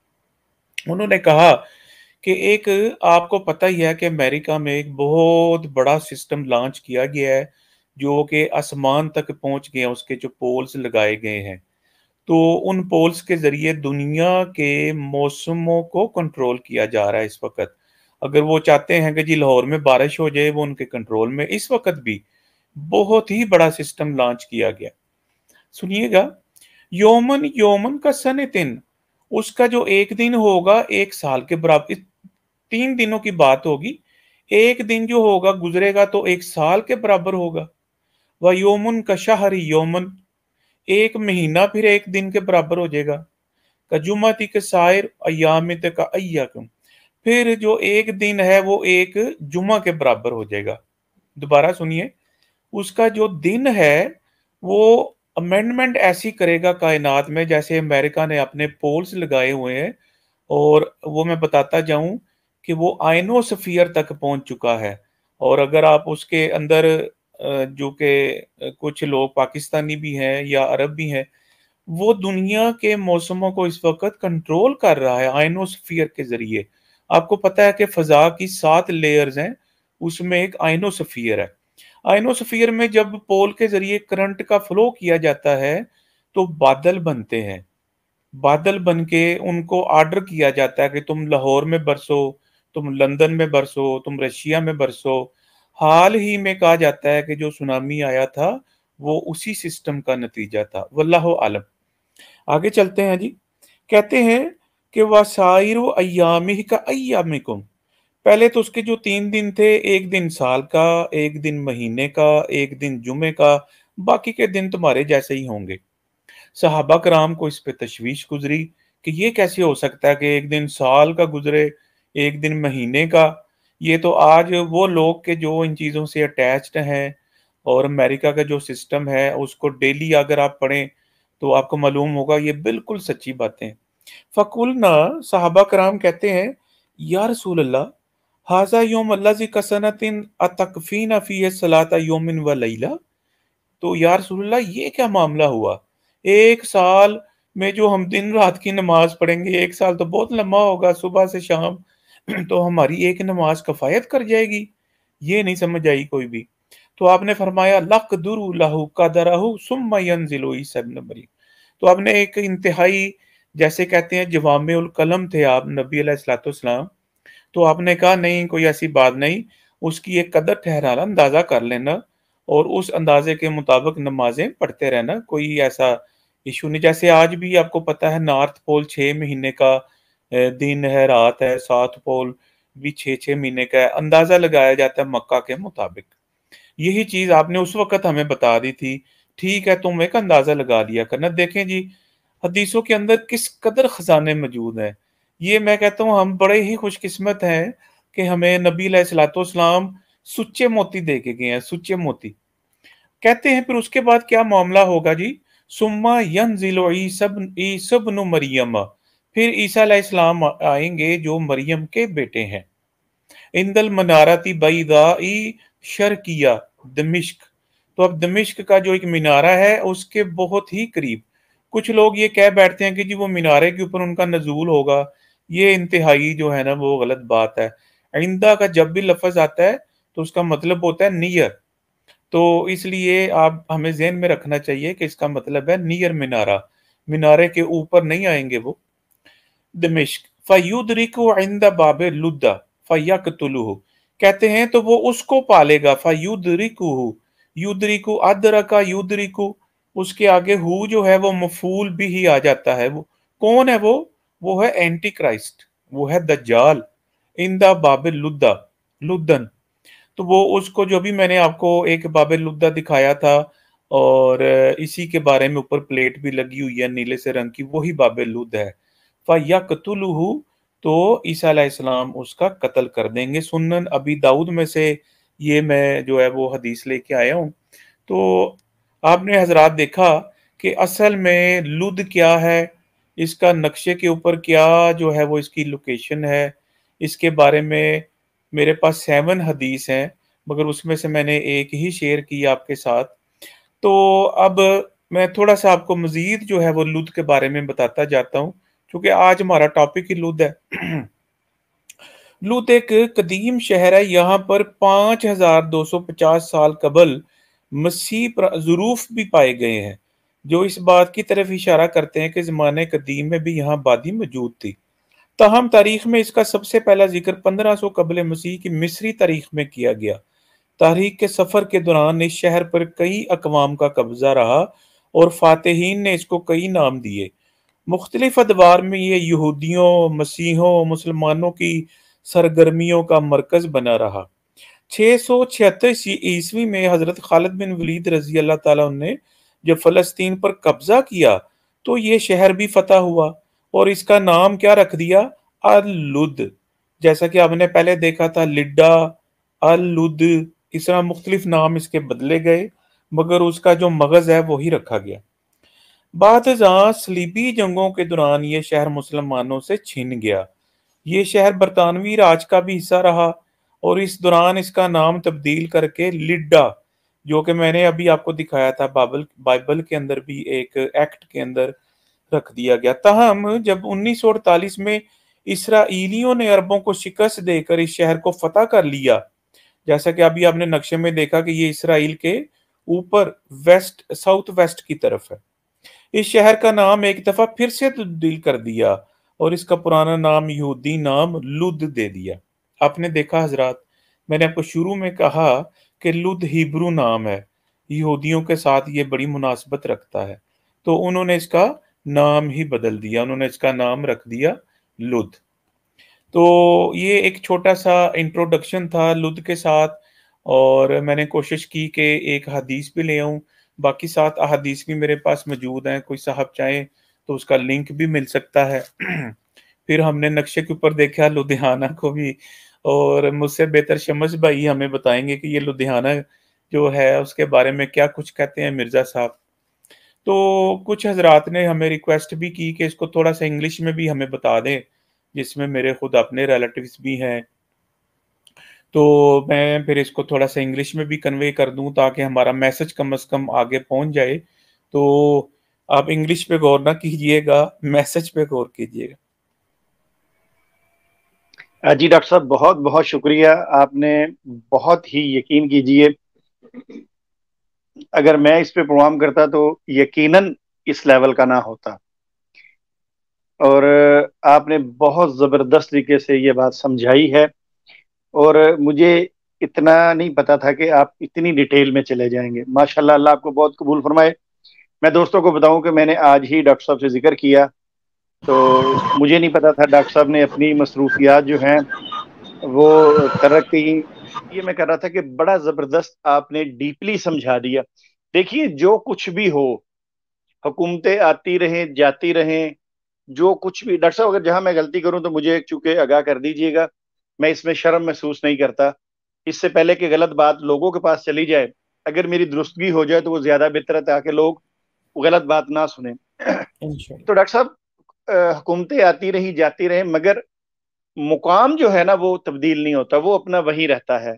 انہوں نے کہا کہ ایک، آپ کو پتہ ہی ہے کہ امریکہ میں ایک بہت بڑا سسٹم لانچ کیا گیا ہے جو کہ آسمان تک پہنچ گیا، اس کے جو پولز لگائے گئے ہیں، تو ان پولز کے ذریعے دنیا کے موسموں کو کنٹرول کیا جا رہا ہے اس وقت۔ اگر وہ چاہتے ہیں کہ جی لاہور میں بارش ہو جائے، وہ ان کے کنٹرول میں اس وقت بھی بہت ہی بڑا سسٹم لانچ کیا گیا۔ سنیے گا، یومن یومن کا سنتن، اس کا جو ایک دن ہوگا ایک سال کے برابر، تین دنوں کی بات ہوگی، ایک دن جو ہوگا گزرے گا تو ایک سال کے برابر ہوگا۔ وہ یومن کا شہر یومن، ایک مہینہ پھر ایک دن کے برابر ہو جائے گا۔ کا جمعتی کے سائر ایامت کا ایاکم، پھر جو ایک دن ہے وہ ایک جمعہ کے برابر ہو جائے گا۔ دوبارہ سنیے، اس کا جو دن ہے وہ امینڈمنٹ ایسی کرے گا کائنات میں جیسے امریکہ نے اپنے پولز لگائے ہوئے ہیں، اور وہ میں بتاتا جاؤں کہ وہ آئنوسفیئر تک پہنچ چکا ہے۔ اور اگر آپ اس کے اندر جو کہ کچھ لوگ پاکستانی بھی ہیں یا عرب بھی ہیں، وہ دنیا کے موسموں کو اس وقت کنٹرول کر رہا ہے آئنوسفیئر کے ذریعے۔ آپ کو پتہ ہے کہ فضا کی سات لیئرز ہیں، اس میں ایک آئنوسفیئر ہے۔ آئنوسفیئر میں جب پول کے ذریعے کرنٹ کا فلو کیا جاتا ہے تو بادل بنتے ہیں، بادل بن کے ان کو آرڈر کیا جاتا ہے کہ تم لاہور میں برسو، تم لندن میں برسو، تم رشیا میں برسو۔ حال ہی میں کہا جاتا ہے کہ جو سونامی آیا تھا وہ اسی سسٹم کا نتیجہ تھا، واللہ عالم۔ آگے چلتے ہیں جی، کہتے ہیں کہ وَسَائِرُ أَيَّامِهِ كَأَيَّامِكُمْ، پہلے تو اس کے جو تین دن تھے، ایک دن سال کا، ایک دن مہینے کا، ایک دن جمعے کا، باقی کے دن تمہارے جیسے ہی ہوں گے۔ صحابہ کرام کو اس پہ تشویش گزری کہ یہ کیسے ہو سکتا ہے کہ ایک دن سال کا گزرے، ایک دن مہینے کا۔ یہ تو آج وہ لوگ کہ جو ان چیزوں سے اٹیچڈ ہیں، اور امریکہ کا جو سسٹم ہے اس کو ڈیلی اگر آپ پڑھیں تو آپ کو معلوم ہوگا یہ بالکل سچی باتیں۔ فَقُلْنَا، صحابہ کرام کہتے ہیں، یا رسول اللہ، ھذا یوم الذی کسنۃ اتکفینا فیہ صلاۃ یوم و لیلہ، تو یا رسول اللہ یہ کیا معاملہ ہوا؟ ایک سال میں جو ہم دن رات کی نماز پڑھیں گے، ایک سال تو بہت لمبا ہوگا، صبح سے شام، تو ہماری ایک نماز کفایت کر جائے گی؟ یہ نہیں سمجھ آئی کوئی بھی۔ تو آپ نے فرمایا لَقْدُرُ لَهُ قَدَرَهُ ثُمَّ يَنزِلُ عِیسیٰ ابن مریم، تو آپ نے ایک انتہائی، جیسے کہتے ہیں جوامع القلم تھے آپ نبی علیہ الصلوۃ والسلام، تو آپ نے کہا نہیں، کوئی ایسی بات نہیں، اس کی ایک قدر ٹھہرانا، اندازہ کر لینا، اور اس اندازے کے مطابق نمازیں پڑھتے رہنا، کوئی ایسا ایشو نہیں۔ جیسے آج بھی آپ کو پتہ ہے نارتھ پول چھ مہینے کا دن ہے، رات ہے، ساؤتھ پول بھی چھ چھ مہینے کا ہے، اندازہ لگایا جاتا ہے مکہ کے مطابق۔ یہی چیز آپ نے اس وقت ہمیں بتا دی تھی، ٹھیک ہے تم ایک اندازہ لگا لیا کرنا۔ دیکھیں جی حدیثوں کے اندر کس قدر خزانے موجود ہیں۔ یہ میں کہتا ہوں ہم بڑے ہی خوش قسمت ہیں کہ ہمیں نبی علیہ الصلوۃ والسلام سچے موتی دے کے گئے ہیں، سچے موتی۔ کہتے ہیں پھر اس کے بعد کیا معاملہ ہوگا جی؟ ثم ينزل عیسی ابن مریم، پھر عیسیٰ علیہ السلام آئیں گے جو مریم کے بیٹے ہیں۔ عند المنارۃ بیضاء شرقیہ دمشق، تو اب دمشق کا جو ایک مینارہ ہے اس کے بہت ہی قریب، کچھ لوگ یہ کہہ بیٹھتے ہیں کہ جی وہ مینارے کے اوپر ان کا نزول ہوگا، یہ انتہائی جو ہے نا وہ غلط بات ہے۔ عندہ کا جب بھی لفظ آتا ہے تو اس کا مطلب ہوتا ہے نیئر، تو اس لیے آپ ہمیں ذہن میں رکھنا چاہیے کہ اس کا مطلب ہے نیئر مینارہ، مینارے کے اوپر نہیں آئیں گے وہ۔ دمشق فَيُدْرِكُ عِنْدَ بَابِ لُدَّ فَيَقْتُلُهُ، کہتے ہیں تو وہ اس کو پالے گا، فَيُدْرِكُهُ، یدرکو ادرکا یدرکو، اس کے آگے ہو جو ہے وہ مفعول بھی ہی آ جاتا ہے۔ وہ کون ہے؟ وہ وہ ہے اینٹی کرائسٹ، وہ ہے دجال، اندہ باب لدہ، لدن، تو وہ اس کو جو بھی میں نے آپ کو ایک باب لدہ دکھایا تھا، اور اسی کے بارے میں اوپر پلیٹ بھی لگی ہوئی ہے نیلے سے رنگ کی، وہی باب لد ہے۔ فَيَقْتُلُهُ، تو عیسیٰ علیہ السلام اس کا قتل کر دیں گے۔ سنن ابی داؤد میں سے یہ میں جو ہے وہ حدیث لے کے آیا ہوں۔ تو آپ نے حضرات دیکھا کہ اصل میں لد کیا ہے، اس کا نقشے کے اوپر کیا جو ہے وہ اس کی لوکیشن ہے، اس کے بارے میں میرے پاس سیون حدیث ہیں، مگر اس میں سے میں نے ایک ہی شیئر کی آپ کے ساتھ۔ تو اب میں تھوڑا سا آپ کو مزید جو ہے وہ لد کے بارے میں بتاتا جاتا ہوں، کیونکہ آج ہمارا ٹاپک ہی لد ہے۔ لد ایک قدیم شہر ہے، یہاں پر پانچ ہزار دو سو پچاس سال قبل مسیح پر ظروف بھی پائے گئے ہیں، جو اس بات کی طرف اشارہ کرتے ہیں کہ زمانے قدیم میں بھی یہاں آبادی موجود تھی۔ تاہم تاریخ میں اس کا سب سے پہلا ذکر پندرہ سو قبل مسیح کی مصری تاریخ میں کیا گیا۔ تاریخ کے سفر کے دوران اس شہر پر کئی اقوام کا قبضہ رہا اور فاتحین نے اس کو کئی نام دیے۔ مختلف ادوار میں یہ یہودیوں، مسیحوں، مسلمانوں کی سرگرمیوں کا مرکز بنا رہا۔ چھ سو چھہتر عیسوی میں حضرت خالد بن ولید رضی اللہ تعالیٰ عنہ نے جب فلسطین پر قبضہ کیا تو یہ شہر بھی فتح ہوا اور اس کا نام کیا رکھ دیا؟ اللد۔ جیسا کہ آپ نے پہلے دیکھا تھا لڈا، اللد، اس طرح مختلف نام اس کے بدلے گئے، مگر اس کا جو مغز ہے وہی رکھا گیا۔ بعد ازاں صلیبی جنگوں کے دوران یہ شہر مسلمانوں سے چھن گیا۔ یہ شہر برطانوی راج کا بھی حصہ رہا اور اس دوران اس کا نام تبدیل کر کے لڈا، جو کہ میں نے ابھی آپ کو دکھایا تھا بائبل بائبل کے اندر بھی ایک ایکٹ کے اندر رکھ دیا گیا۔ تاہم جب انیس سو اڑتالیس میں اسرائیلیوں نے عربوں کو شکست دے کر اس شہر کو فتح کر لیا، جیسا کہ ابھی آپ نے نقشے میں دیکھا کہ یہ اسرائیل کے اوپر ویسٹ ساؤتھ ویسٹ کی طرف ہے، اس شہر کا نام ایک دفعہ پھر سے تبدیل کر دیا اور اس کا پرانا نام یہودی نام لد دے دیا۔ آپ نے دیکھا حضرات، میں نے آپ کو شروع میں کہا کہ لد ہیبرو نام ہے، یہودیوں کے ساتھ یہ بڑی مناسبت رکھتا ہے، تو انہوں نے اس کا نام ہی بدل دیا، انہوں نے اس کا نام رکھ دیا لد۔ تو یہ ایک چھوٹا سا انٹروڈکشن تھا لد کے ساتھ، اور میں نے کوشش کی کہ ایک حدیث بھی لے آؤں، باقی سات احادیث بھی میرے پاس موجود ہیں، کوئی صاحب چاہیں تو اس کا لنک بھی مل سکتا ہے۔ پھر ہم نے نقشے کے اوپر دیکھا لدھیانہ کو بھی، اور مجھ سے بہتر شمس بھائی ہمیں بتائیں گے کہ یہ لدھیانہ جو ہے اس کے بارے میں کیا کچھ کہتے ہیں مرزا صاحب۔ تو کچھ حضرات نے ہمیں ریکویسٹ بھی کی کہ اس کو تھوڑا سا انگلش میں بھی ہمیں بتا دیں، جس میں میرے خود اپنے ریلیٹیوز بھی ہیں، تو میں پھر اس کو تھوڑا سا انگلش میں بھی کنوے کر دوں تاکہ ہمارا میسج کم از کم آگے پہنچ جائے۔ تو آپ انگلش پہ غور نہ کیجئے گا، میسج پہ غور کیجئے گا۔ جی ڈاکٹر صاحب بہت بہت شکریہ، آپ نے بہت ہی، یقین کیجئے اگر میں اس پہ پروگرام کرتا تو یقیناً اس لیول کا نہ ہوتا، اور آپ نے بہت زبردست طریقے سے یہ بات سمجھائی ہے، اور مجھے اتنا نہیں پتا تھا کہ آپ اتنی ڈیٹیل میں چلے جائیں گے۔ ماشاءاللہ، اللہ آپ کو بہت قبول فرمائے۔ میں دوستوں کو بتاؤں کہ میں نے آج ہی ڈاکٹر صاحب سے ذکر کیا، تو مجھے نہیں پتا تھا ڈاکٹر صاحب نے اپنی مصروفیات جو ہیں وہ ترقی، یہ میں کر رہا تھا کہ بڑا زبردست آپ نے ڈیپلی سمجھا دیا۔ دیکھیے جو کچھ بھی ہو، حکومتیں آتی رہیں جاتی رہیں، جو کچھ بھی، ڈاکٹر صاحب اگر جہاں میں غلطی کروں تو مجھے چونکہ آگاہ کر دیجئے گا، میں اس میں شرم محسوس نہیں کرتا۔ اس سے پہلے کہ غلط بات لوگوں کے پاس چلی جائے، اگر میری درستگی ہو جائے تو وہ زیادہ بہتر ہے، تاکہ لوگ غلط بات نہ سنیں۔ انشاءاللہ۔ تو ڈاکٹر صاحب حکومتیں آتی رہیں جاتی رہیں، مگر مقام جو ہے نا وہ تبدیل نہیں ہوتا، وہ اپنا وہی رہتا ہے۔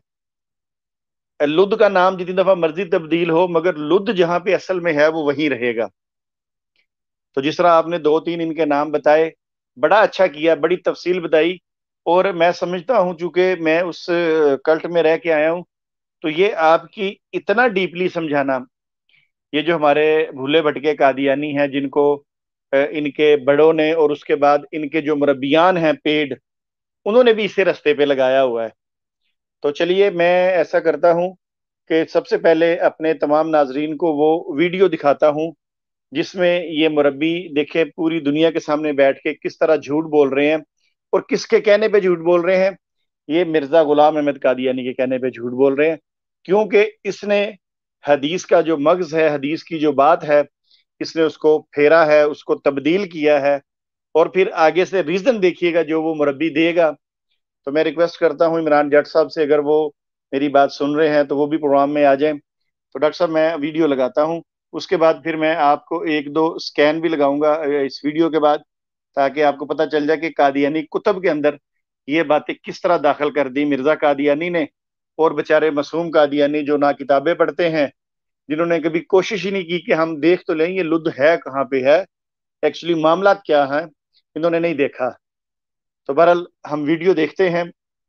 لد کا نام جتنی دفعہ مرضی تبدیل ہو، مگر لد جہاں پہ اصل میں ہے وہ وہی رہے گا۔ تو جس طرح آپ نے دو تین ان کے نام بتائے، بڑا اچھا کیا، بڑی تفصیل بتائی، اور میں سمجھتا ہوں چونکہ میں اس کلٹ میں رہ کے آیا ہوں، تو یہ آپ کی اتنا ڈیپلی سمجھانا، یہ جو ہمارے بھولے بھٹکے قادیانی ہیں جن کو ان کے بڑوں نے اور اس کے بعد ان کے جو مربیان ہیں پیڈ، انہوں نے بھی اسے رستے پہ لگایا ہوا ہے۔ تو چلیے میں ایسا کرتا ہوں کہ سب سے پہلے اپنے تمام ناظرین کو وہ ویڈیو دکھاتا ہوں جس میں یہ مربی دیکھے پوری دنیا کے سامنے بیٹھ کے کس طرح جھوٹ بول رہے ہیں، اور کس کے کہنے پہ جھوٹ بول رہے ہیں؟ یہ مرزا غلام احمد قادیانی کے کہنے پہ جھوٹ بول رہے ہیں، کیونکہ اس نے حدیث کا جو مغز ہے، حدیث کی جو بات ہے، اس نے اس کو پھیرا ہے، اس کو تبدیل کیا ہے، اور پھر آگے سے ریزن دیکھیے گا جو وہ مربی دے گا۔ تو میں ریکویسٹ کرتا ہوں عمران جٹ صاحب سے، اگر وہ میری بات سن رہے ہیں تو وہ بھی پروگرام میں آ جائیں۔ تو ڈاکٹر صاحب میں ویڈیو لگاتا ہوں، اس کے بعد پھر میں آپ کو ایک دو سکین بھی لگاؤں گا اس ویڈیو کے بعد، تاکہ آپ کو پتہ چل جائے کہ قادیانی کتب کے اندر یہ باتیں کس طرح داخل کر دی مرزا قادیانی نے، اور بیچارے معصوم قادیانی جو نہ کتابیں پڑھتے ہیں، جنہوں نے کبھی کوشش ہی نہیں کی کہ ہم دیکھ تو لیں یہ لد ہے کہاں پہ ہے، ایکچولی معاملات کیا ہیں، انہوں نے نہیں دیکھا۔ تو بہرحال ہم ویڈیو دیکھتے ہیں۔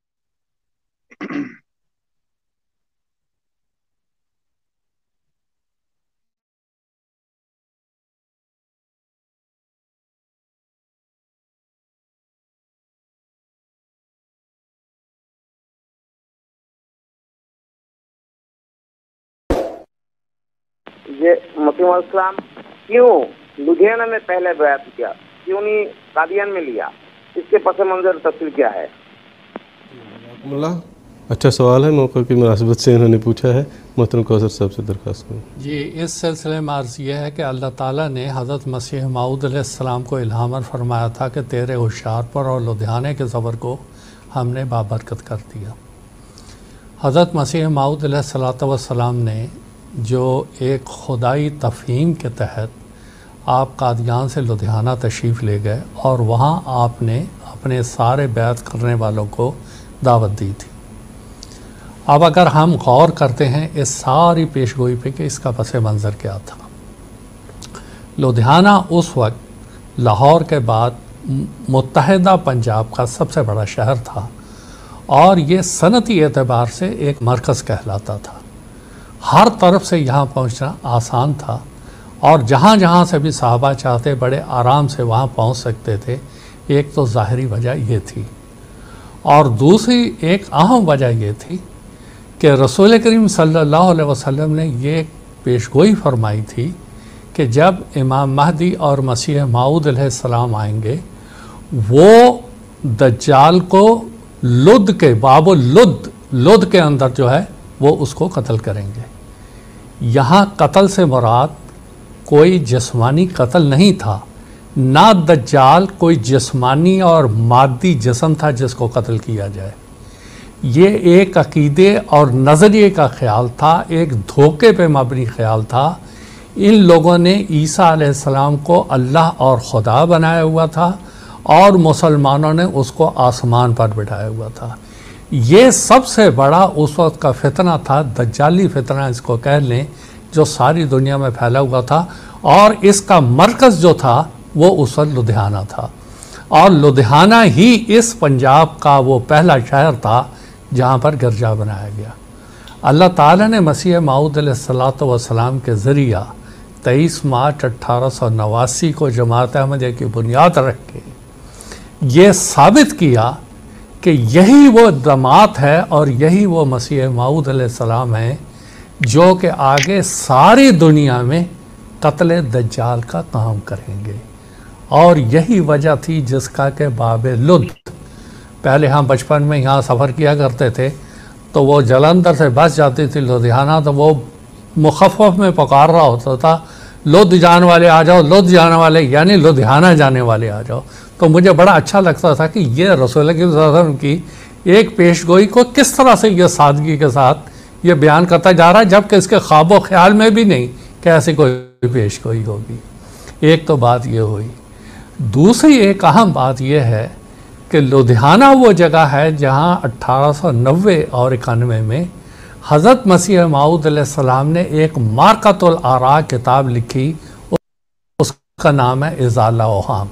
یہ مسیم علیہ السلام کیوں لدھیانہ میں پہلے بیعت کیا، کیوں نہیں قادیان میں لیا؟ اس کے پس منظر تفصیل کیا ہے؟ اللہ اچھا سوال ہے، موقع کی مناسبت سے انہوں نے پوچھا ہے، محترم کوثر صاحب سے درخواست کروں۔ جی، اس سلسلے میں عرض یہ ہے کہ اللہ تعالیٰ نے حضرت مسیح موعود علیہ السلام کو الہام فرمایا تھا کہ تیرے ہوشیارپور اور لدھیانے کے زبر کو ہم نے بابرکت کر دیا۔ حضرت مسیح موعود علیہ الصلوۃ والسلام نے جو ایک خدائی تفہیم کے تحت آپ قادیان سے لدھیانہ تشریف لے گئے اور وہاں آپ نے اپنے سارے بیعت کرنے والوں کو دعوت دی تھی۔ اب اگر ہم غور کرتے ہیں اس ساری پیشگوئی پہ کہ اس کا پس منظر کیا تھا، لدھیانہ اس وقت لاہور کے بعد متحدہ پنجاب کا سب سے بڑا شہر تھا اور یہ صنعتی اعتبار سے ایک مرکز کہلاتا تھا۔ ہر طرف سے یہاں پہنچنا آسان تھا اور جہاں جہاں سے بھی صحابہ چاہتے بڑے آرام سے وہاں پہنچ سکتے تھے۔ ایک تو ظاہری وجہ یہ تھی، اور دوسری ایک اہم وجہ یہ تھی کہ رسول کریم صلی اللہ علیہ وسلم نے یہ پیشگوئی فرمائی تھی کہ جب امام مہدی اور مسیح موعود علیہ السلام آئیں گے، وہ دجال کو لد کے باب اللد لد کے اندر جو ہے وہ اس کو قتل کریں گے۔ یہاں قتل سے مراد کوئی جسمانی قتل نہیں تھا، نہ دجال کوئی جسمانی اور مادی جسم تھا جس کو قتل کیا جائے۔ یہ ایک عقیدے اور نظریے کا خیال تھا، ایک دھوکے پہ مبنی خیال تھا۔ ان لوگوں نے عیسیٰ علیہ السلام کو اللہ اور خدا بنایا ہوا تھا اور مسلمانوں نے اس کو آسمان پر بٹھایا ہوا تھا۔ یہ سب سے بڑا اس وقت کا فتنہ تھا، دجالی فتنہ اس کو کہہ لیں، جو ساری دنیا میں پھیلا ہوا تھا، اور اس کا مرکز جو تھا وہ اس وقت لدھیانہ تھا، اور لدھیانہ ہی اس پنجاب کا وہ پہلا شہر تھا جہاں پر گرجا بنایا گیا۔ اللہ تعالیٰ نے مسیح موعود علیہ الصلوۃ والسلام کے ذریعہ تیئیس مارچ اٹھارہ سو نواسی کو جماعت احمدیہ کی بنیاد رکھ کے یہ ثابت کیا کہ یہی وہ جماعت ہے اور یہی وہ مسیح موعود علیہ السلام ہے جو کہ آگے ساری دنیا میں قتل دجال کا کام کریں گے۔ اور یہی وجہ تھی جس کا کہ باب لد، پہلے ہم بچپن میں یہاں سفر کیا کرتے تھے تو وہ جلندھر سے بس جاتی تھی لدھیانہ، تو وہ مخفف میں پکار رہا ہوتا تھا، لدھ جانے والے آ جاؤ، لدھ جانے والے یعنی لدھیانہ جانے والے آ جاؤ۔ تو مجھے بڑا اچھا لگتا تھا کہ یہ رسول اللہ صلی اللہ علیہ وسلم کی ایک پیشگوئی کو کس طرح سے یہ سادگی کے ساتھ یہ بیان کرتا جا رہا ہے، جبکہ اس کے خواب و خیال میں بھی نہیں کہ ایسی کوئی پیشگوئی ہوگی۔ ایک تو بات یہ ہوئی۔ دوسری ایک اہم بات یہ ہے کہ لدھیانہ وہ جگہ ہے جہاں اٹھارہ سو نوے اور اکانوے میں حضرت مسیح موعود علیہ السلام نے ایک مارکۃ الآراء کتاب لکھی، اس کا نام ہے ازالہ اوہام۔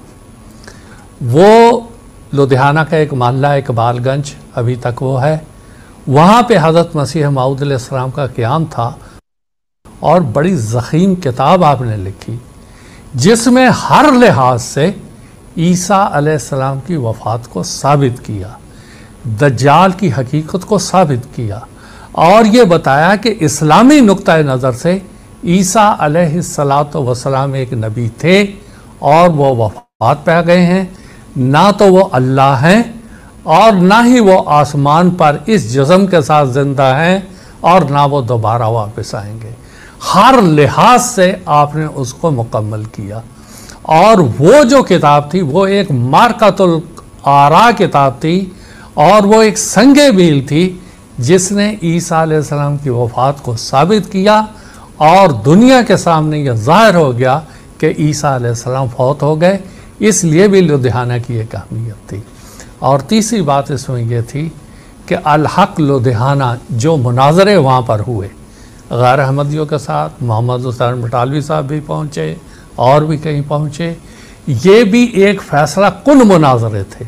وہ لدھیانہ کا ایک محلہ اقبال گنج ابھی تک وہ ہے، وہاں پہ حضرت مسیح موعود علیہ السلام کا قیام تھا، اور بڑی ضخیم کتاب آپ نے لکھی جس میں ہر لحاظ سے عیسیٰ علیہ السلام کی وفات کو ثابت کیا، دجال کی حقیقت کو ثابت کیا، اور یہ بتایا کہ اسلامی نقطہ نظر سے عیسیٰ علیہ السلام ایک نبی تھے اور وہ وفات پا گئے ہیں، نہ تو وہ اللہ ہیں اور نہ ہی وہ آسمان پر اس جسم کے ساتھ زندہ ہیں اور نہ وہ دوبارہ واپس آئیں گے۔ ہر لحاظ سے آپ نے اس کو مکمل کیا، اور وہ جو کتاب تھی وہ ایک مارکۃ الآراء کتاب تھی، اور وہ ایک سنگ میل تھی جس نے عیسیٰ علیہ السلام کی وفات کو ثابت کیا، اور دنیا کے سامنے یہ ظاہر ہو گیا کہ عیسیٰ علیہ السلام فوت ہو گئے۔ اس لیے بھی لدھیانہ کی ایک اہمیت تھی۔ اور تیسری بات اس میں یہ تھی کہ الحق لدھیانہ جو مناظرے وہاں پر ہوئے غیر احمدیوں کے ساتھ، محمد حسین بٹالوی صاحب بھی پہنچے اور بھی کہیں پہنچے، یہ بھی ایک فیصلہ کن مناظرے تھے۔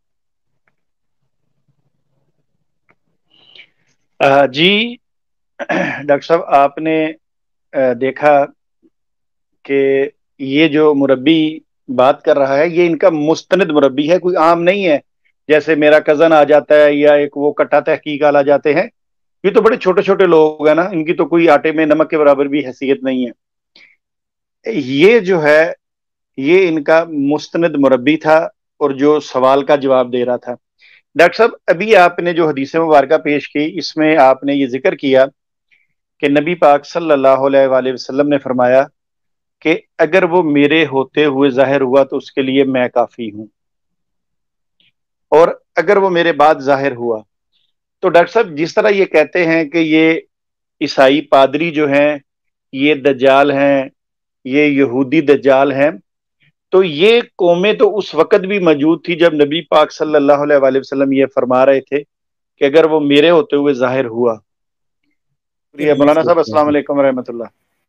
جی ڈاکٹر صاحب، آپ نے دیکھا کہ یہ جو مربی بات کر رہا ہے یہ ان کا مستند مربی ہے، کوئی عام نہیں ہے جیسے میرا کزن آ جاتا ہے یا ایک وہ کٹا تحقیق آ جاتے ہیں۔ یہ تو بڑے چھوٹے چھوٹے لوگ ہیں نا، ان کی تو کوئی آٹے میں نمک کے برابر بھی حیثیت نہیں ہے۔ یہ جو ہے یہ ان کا مستند مربی تھا اور جو سوال کا جواب دے رہا تھا۔ ڈاکٹر صاحب، ابھی آپ نے جو حدیث مبارکہ پیش کی اس میں آپ نے یہ ذکر کیا کہ نبی پاک صلی اللہ علیہ وآلہ وسلم نے فرمایا کہ اگر وہ میرے ہوتے ہوئے ظاہر ہوا تو اس کے لیے میں کافی ہوں، اور اگر وہ میرے بعد ظاہر ہوا تو ڈاکٹر صاحب جس طرح یہ کہتے ہیں کہ یہ عیسائی پادری جو ہیں یہ دجال ہیں، یہ یہودی دجال ہیں، تو یہ قومیں تو اس وقت بھی موجود تھی جب نبی پاک صلی اللہ علیہ وآلہ وسلم یہ فرما رہے تھے کہ اگر وہ میرے ہوتے ہوئے ظاہر ہوا۔ مولانا صاحب السلام علیکم ورحمۃ اللہ۔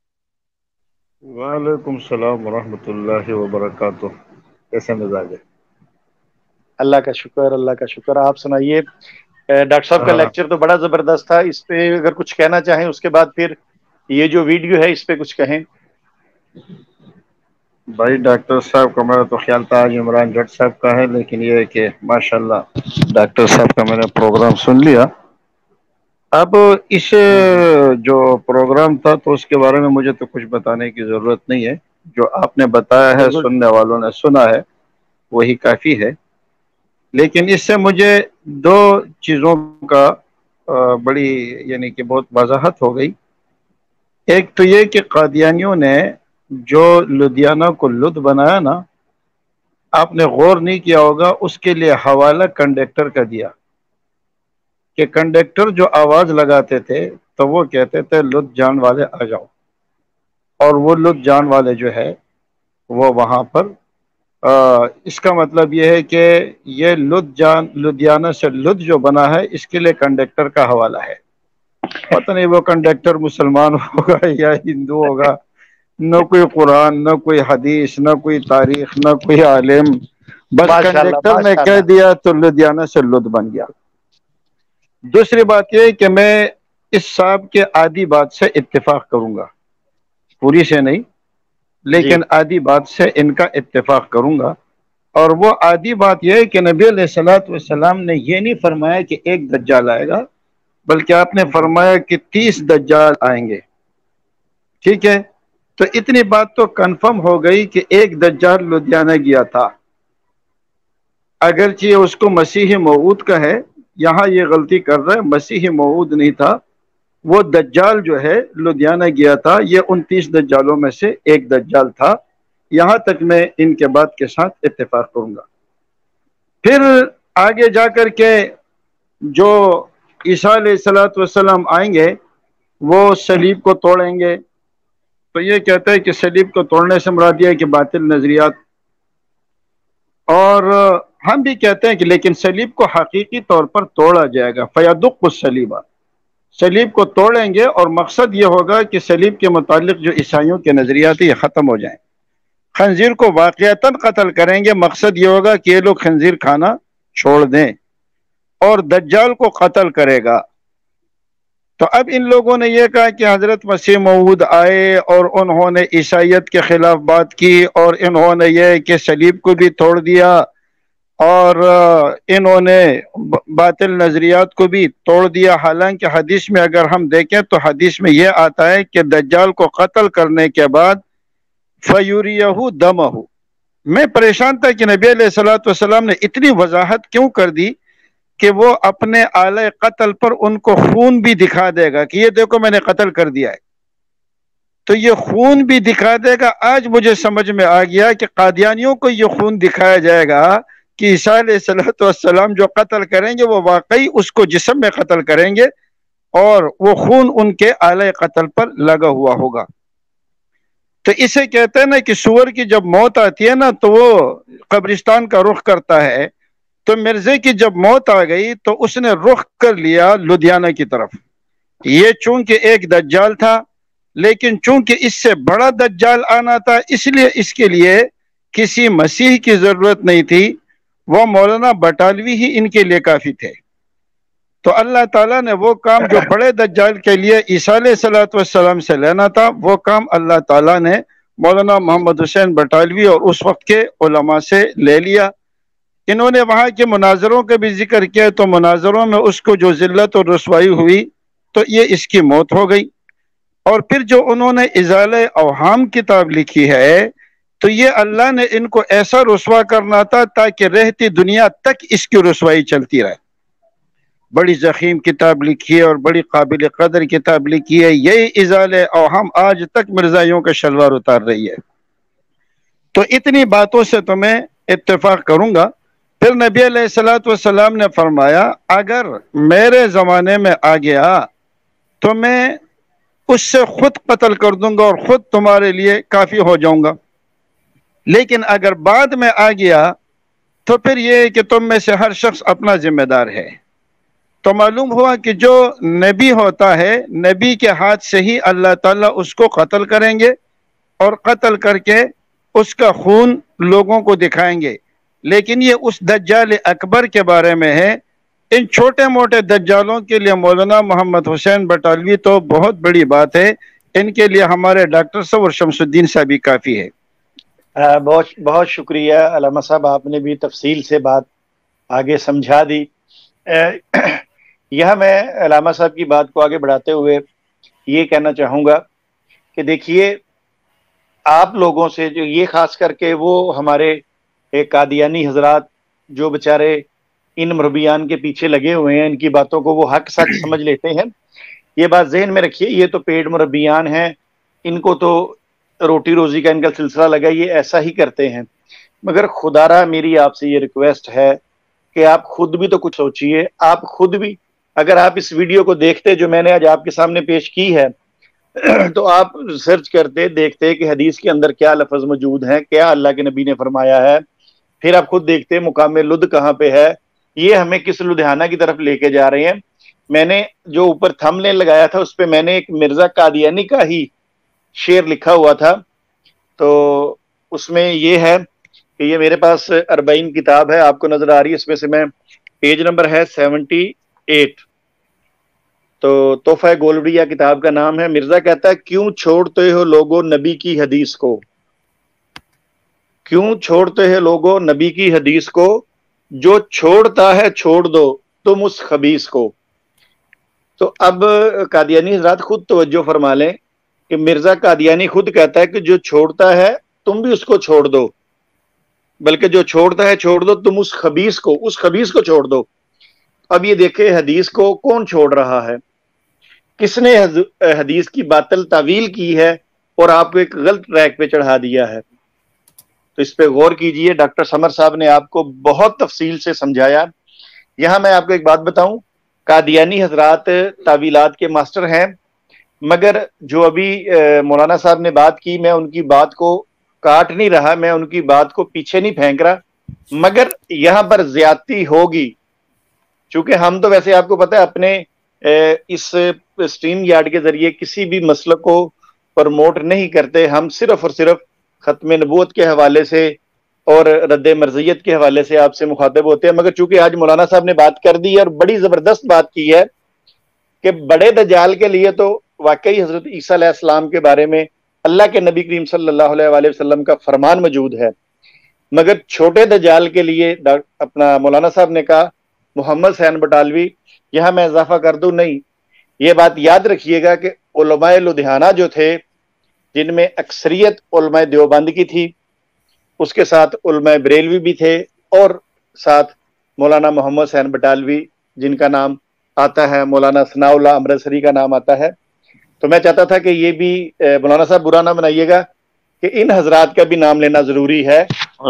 وعلیکم السلام ورحمۃ اللہ وبرکاتہ، کیسے مزاج ہے؟ اللہ کا شکر، اللہ کا شکر۔ آپ سنائیے، ڈاکٹر صاحب کا لیکچر تو بڑا زبردست تھا، اس پہ اگر کچھ کہنا چاہیں اس کے بعد پھر یہ جو ویڈیو ہے اس پہ کچھ کہیں۔ بھائی ڈاکٹر صاحب کا میرا تو خیال تھا آج عمران جٹ صاحب کا ہے، لیکن یہ ہے کہ ماشاءاللہ ڈاکٹر صاحب کا میں نے پروگرام سن لیا۔ اب اس جو پروگرام تھا تو اس کے بارے میں مجھے تو کچھ بتانے کی ضرورت نہیں ہے، جو آپ نے بتایا ہے سننے والوں نے سنا ہے وہی کافی ہے۔ لیکن اس سے مجھے دو چیزوں کا بڑی یعنی کہ بہت وضاحت ہو گئی۔ ایک تو یہ کہ قادیانیوں نے جو لدھیانہ کو لدھ بنایا نا، آپ نے غور نہیں کیا ہوگا، اس کے لیے حوالہ کنڈکٹر کا دیا کہ کنڈکٹر جو آواز لگاتے تھے تو وہ کہتے تھے لدھ جان والے آ جاؤ، اور وہ لدھ جان والے جو ہے وہ وہاں پر آ, اس کا مطلب یہ ہے کہ یہ لدھ جان لدھیانہ سے لدھ جو بنا ہے اس کے لیے کنڈکٹر کا حوالہ ہے۔ پتہ نہیں وہ کنڈکٹر مسلمان ہوگا یا ہندو ہوگا، نہ کوئی قرآن، نہ کوئی حدیث، نہ کوئی تاریخ، نہ کوئی عالم، بس کنڈکٹر نے کہہ دیا تو لدھیانہ سے لدھ بن گیا۔ دوسری بات یہ کہ میں اس صاحب کے آدھی بات سے اتفاق کروں گا، پوری سے نہیں لیکن آدھی بات سے ان کا اتفاق کروں گا، اور وہ آدھی بات یہ ہے کہ نبی علیہ الصلوۃ والسلام نے یہ نہیں فرمایا کہ ایک دجال آئے گا، بلکہ آپ نے فرمایا کہ تیس دجال آئیں گے۔ ٹھیک ہے، تو اتنی بات تو کنفرم ہو گئی کہ ایک دجال لدھیانہ گیا تھا، اگرچہ اس کو مسیح موعود کا ہے، یہاں یہ غلطی کر رہا ہے، مسیح موعود نہیں تھا، وہ دجال جو ہے لدھیانہ گیا تھا، یہ انتیس دجالوں میں سے ایک دجال تھا۔ یہاں تک میں ان کے بات کے ساتھ اتفاق کروں گا۔ پھر آگے جا کر کے جو عیسیٰ علیہ الصلوۃ والسلام آئیں گے وہ صلیب کو توڑیں گے، تو یہ کہتا ہے کہ صلیب کو توڑنے سے مراد یہ ہے کہ باطل نظریات، اور ہم بھی کہتے ہیں کہ لیکن صلیب کو حقیقی طور پر توڑا جائے گا، فیدق الصلیب، صلیب کو توڑیں گے، اور مقصد یہ ہوگا کہ صلیب کے متعلق جو عیسائیوں کے نظریات یہ ختم ہو جائیں۔ خنزیر کو واقعتاً قتل کریں گے، مقصد یہ ہوگا کہ یہ لوگ خنزیر کھانا چھوڑ دیں، اور دجال کو قتل کرے گا۔ تو اب ان لوگوں نے یہ کہا کہ حضرت مسیح موعود آئے اور انہوں نے عیسائیت کے خلاف بات کی، اور انہوں نے یہ کہ صلیب کو بھی توڑ دیا، اور انہوں نے باطل نظریات کو بھی توڑ دیا۔ حالانکہ حدیث میں اگر ہم دیکھیں تو حدیث میں یہ آتا ہے کہ دجال کو قتل کرنے کے بعد فَيُرِيَهُ دَمَهُ۔ میں پریشان تھا کہ نبی علیہ الصلوۃ والسلام نے اتنی وضاحت کیوں کر دی کہ وہ اپنے آلہ قتل پر ان کو خون بھی دکھا دے گا کہ یہ دیکھو میں نے قتل کر دیا ہے، تو یہ خون بھی دکھا دے گا۔ آج مجھے سمجھ میں آ گیا کہ قادیانیوں کو یہ خون دکھایا جائے گا کہ عیسیٰ علیہ الصلوۃ والسلام جو قتل کریں گے وہ واقعی اس کو جسم میں قتل کریں گے، اور وہ خون ان کے آلہ قتل پر لگا ہوا ہوگا۔ تو اسے کہتے ہیں نا کہ سور کی جب موت آتی ہے نا تو وہ قبرستان کا رخ کرتا ہے، تو مرزے کی جب موت آ گئی تو اس نے رخ کر لیا لدھیانہ کی طرف. یہ چونکہ ایک دجال تھا، لیکن چونکہ اس سے بڑا دجال آنا تھا، اس لیے اس کے لیے کسی مسیح کی ضرورت نہیں تھی، وہ مولانا بٹالوی ہی ان کے لیے کافی تھے. تو اللہ تعالیٰ نے وہ کام جو بڑے دجال کے لیے عیسیٰ علیہ الصلوۃ والسلام سے لینا تھا، وہ کام اللہ تعالیٰ نے مولانا محمد حسین بٹالوی اور اس وقت کے علماء سے لے لیا. انہوں نے وہاں کے مناظروں کا بھی ذکر کیا، تو مناظروں میں اس کو جو ذلت اور رسوائی ہوئی تو یہ اس کی موت ہو گئی. اور پھر جو انہوں نے ازالہ اوہام کتاب لکھی ہے، تو یہ اللہ نے ان کو ایسا رسوا کرنا تھا تاکہ رہتی دنیا تک اس کی رسوائی چلتی رہے. بڑی ضخیم کتاب لکھی ہے اور بڑی قابل قدر کتاب لکھی ہے. یہی ازالہ اوہام آج تک مرزائیوں کا شلوار اتار رہی ہے. تو اتنی باتوں سے تو میں اتفاق کروں گا. پھر نبی علیہ الصلوۃ والسلام نے فرمایا اگر میرے زمانے میں آ گیا تو میں اس سے خود قتل کر دوں گا اور خود تمہارے لیے کافی ہو جاؤں گا، لیکن اگر بعد میں آ گیا تو پھر یہ ہے کہ تم میں سے ہر شخص اپنا ذمہ دار ہے. تو معلوم ہوا کہ جو نبی ہوتا ہے، نبی کے ہاتھ سے ہی اللہ تعالیٰ اس کو قتل کریں گے اور قتل کر کے اس کا خون لوگوں کو دکھائیں گے. لیکن یہ اس دجال اکبر کے بارے میں ہے. ان چھوٹے موٹے دجالوں کے لیے مولانا محمد حسین بٹالوی تو بہت بڑی بات ہے، ان کے لیے ہمارے ڈاکٹر صاحب اور شمس الدین صاحب ہی کافی ہے. بہت بہت شکریہ علامہ صاحب، آپ نے بھی تفصیل سے بات آگے سمجھا دی. یہاں میں علامہ صاحب کی بات کو آگے بڑھاتے ہوئے یہ کہنا چاہوں گا کہ دیکھیے آپ لوگوں سے جو یہ خاص کر کے وہ ہمارے قادیانی حضرات جو بیچارے ان مربیان کے پیچھے لگے ہوئے ہیں، ان کی باتوں کو وہ حق سچ سمجھ لیتے ہیں. یہ بات ذہن میں رکھیے، یہ تو پیڑ مربیان ہیں، ان کو تو روٹی روزی کا ان کا سلسلہ لگا، یہ ایسا ہی کرتے ہیں. مگر خدا را میری آپ سے یہ ریکویسٹ ہے کہ آپ خود بھی تو کچھ سوچئے. آپ خود بھی اگر آپ اس ویڈیو کو دیکھتے جو میں نے آج آپ کے سامنے پیش کی ہے، تو آپ سرچ کرتے دیکھتے کہ حدیث کے اندر کیا لفظ موجود ہیں، کیا اللہ کے نبی نے فرمایا ہے. پھر آپ خود دیکھتے مقام لد کہاں پہ ہے، یہ ہمیں کس لدھیانہ کی طرف لے کے جا رہے ہیں. میں نے جو اوپر تھم نے لگایا تھا اس پہ میں نے ایک مرزا قادیانی کا ہی شعر لکھا ہوا تھا، تو اس میں یہ ہے کہ یہ میرے پاس اربعین کتاب ہے، آپ کو نظر آ رہی ہے، اس میں سے میں پیج نمبر ہے سیونٹی ایٹ. تو تحفہ گولڈیا کتاب کا نام ہے. مرزا کہتا ہے کیوں چھوڑتے ہو لوگوں نبی کی حدیث کو، کیوں چھوڑتے ہیں لوگوں نبی کی حدیث کو، جو چھوڑتا ہے چھوڑ دو تم اس خبیث کو. تو اب قادیانی حضرات خود توجہ فرما لیں کہ مرزا قادیانی خود کہتا ہے کہ جو چھوڑتا ہے تم بھی اس کو چھوڑ دو، بلکہ جو چھوڑتا ہے چھوڑ دو تم اس خبیث کو، اس خبیث کو چھوڑ دو. اب یہ دیکھیں حدیث کو کون چھوڑ رہا ہے، کس نے حدیث کی باطل تعویل کی ہے اور آپ کو ایک غلط ٹریک پہ چڑھا دیا ہے. تو اس پہ غور کیجئے. ڈاکٹر سمر صاحب نے آپ کو بہت تفصیل سے سمجھایا. یہاں میں آپ کو ایک بات بتاؤں، قادیانی حضرات تعویلات کے ماسٹر ہیں، مگر جو ابھی مولانا صاحب نے بات کی میں ان کی بات کو کاٹ نہیں رہا، میں ان کی بات کو پیچھے نہیں پھینک رہا، مگر یہاں پر زیادتی ہوگی. چونکہ ہم تو ویسے آپ کو پتہ ہے اپنے اس اسٹریم یارڈ کے ذریعے کسی بھی مسئلہ کو پروموٹ نہیں کرتے، ہم صرف اور صرف ختم نبوت کے حوالے سے اور رد مرضیت کے حوالے سے آپ سے مخاطب ہوتے ہیں. مگر چونکہ آج مولانا صاحب نے بات کر دی ہے اور بڑی زبردست بات کی ہے کہ بڑے دجال کے لیے تو واقعی حضرت عیسیٰ علیہ السلام کے بارے میں اللہ کے نبی کریم صلی اللہ علیہ وآلہ وسلم کا فرمان موجود ہے، مگر چھوٹے دجال کے لیے اپنا مولانا صاحب نے کہا محمد حسین بٹالوی. یہاں میں اضافہ کر دوں نہیں، یہ بات یاد رکھیے گا کہ علماء لدھیانہ جو تھے، جن میں اکثریت علماء دیوبند کی تھی، اس کے ساتھ علماء بریلوی بھی تھے، اور ساتھ مولانا محمد حسین بٹالوی جن کا نام آتا ہے، مولانا ثناء اللہ امرتسری کا نام آتا ہے. تو میں چاہتا تھا کہ یہ بھی مولانا صاحب برا نہ بنائیے گا کہ ان حضرات کا بھی نام لینا ضروری ہے.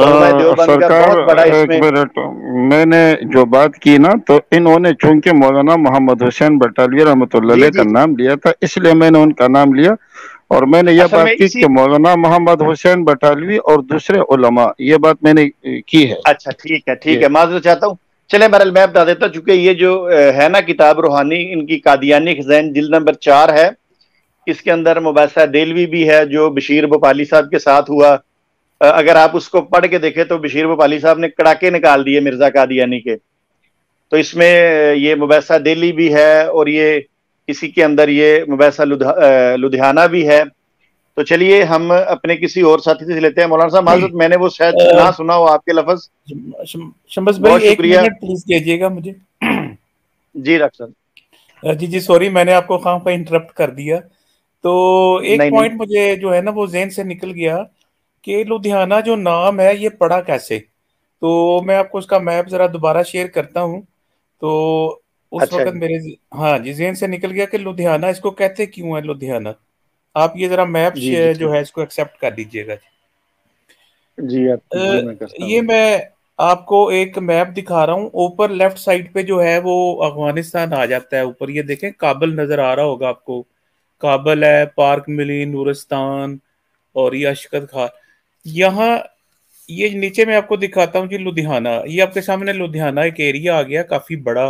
ایک منٹ، میں نے جو بات کی نا تو انہوں نے چونکہ مولانا محمد حسین بٹالوی رحمۃ اللہ علیہ کا نام لیا تھا، اس لیے میں نے ان کا نام لیا، اور میں نے یہ بات کی کہ مولانا محمد حسین بٹالوی اور دوسرے علماء، یہ بات میں نے کی ہے. اچھا ٹھیک ہے ٹھیک ہے معذرت چاہتا ہوں. چلے بہرحال میں بتا دیتا ہوں، چونکہ یہ جو ہے نا کتاب روحانی ان کی قادیانی خزین جلد نمبر چار ہے، اس کے اندر مباحثہ دہلوی بھی ہے جو بشیر بھوپالی صاحب کے ساتھ ہوا. اگر آپ اس کو پڑھ کے دیکھیں تو بشیر بھوپالی صاحب نے کڑاکے نکال دیے مرزا قادیانی کے. تو اس میں یہ مباحثہ دہلی بھی ہے اور یہ کسی کے اندر یہ مباحثہ لدھیانہ بھی ہے. تو چلیے ہم اپنے کسی اور ساتھی سے لیتے ہیں. مولانا صاحب معذرت میں نے وہ شاید نہ سنا ہو آپ کے لفظ. شمس بھائی ایک منٹ پلیز دیجیے گا مجھے. جی ڈاکٹر صاحب. جی جی سوری میں نے آپ کو خواہ خواہ انٹرپٹ کر دیا. تو ایک پوائنٹ مجھے جو ہے نا وہ ذہن سے نکل گیا کہ لدھیانہ جو نام ہے یہ پڑا کیسے. تو میں آپ کو اس کا میپ ذرا دوبارہ شیئر کرتا ہوں. تو اس اچھا وقت میرے ہاں جی ذہن سے نکل گیا کہ لدھیانہ اس کو کہتے کیوں ہے لدھیانہ. آپ یہ ذرا میپ جی جی جو ہے اس کو ایکسیپٹ کر لیجئے گا. جی آپ میں کرتا یہ ہوں. میں آپ کو ایک میپ دکھا رہا ہوں. اوپر لیفٹ سائڈ پہ جو ہے وہ افغانستان آ جاتا ہے اوپر. یہ دیکھیں کابل نظر آ رہا ہوگا آپ کو. کابل ہے، پارک ملی، نورستان اور یہ اشکت خان. یہاں یہ نیچے میں آپ کو دکھاتا ہوں جی لدھیانہ. یہ آپ کے سامنے لدھیانہ ایک ایریا آ گیا کافی بڑا.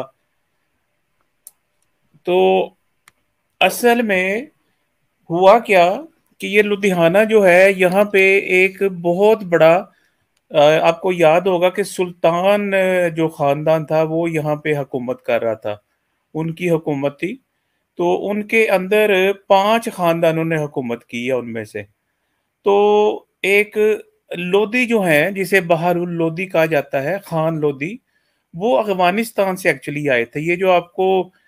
تو اصل میں ہوا کیا کہ یہ لدھیانہ جو ہے یہاں پہ ایک بہت بڑا آپ کو یاد ہوگا کہ سلطان جو خاندان تھا وہ یہاں پہ حکومت کر رہا تھا. ان کی حکومت تھی. تو ان کے اندر پانچ خاندانوں نے حکومت کی ہے. ان میں سے تو ایک لودھی جو ہیں جسے بہار اللودھی کہا جاتا ہے، خان لودھی، وہ افغانستان سے ایکچولی آئے تھے. یہ جو آپ کو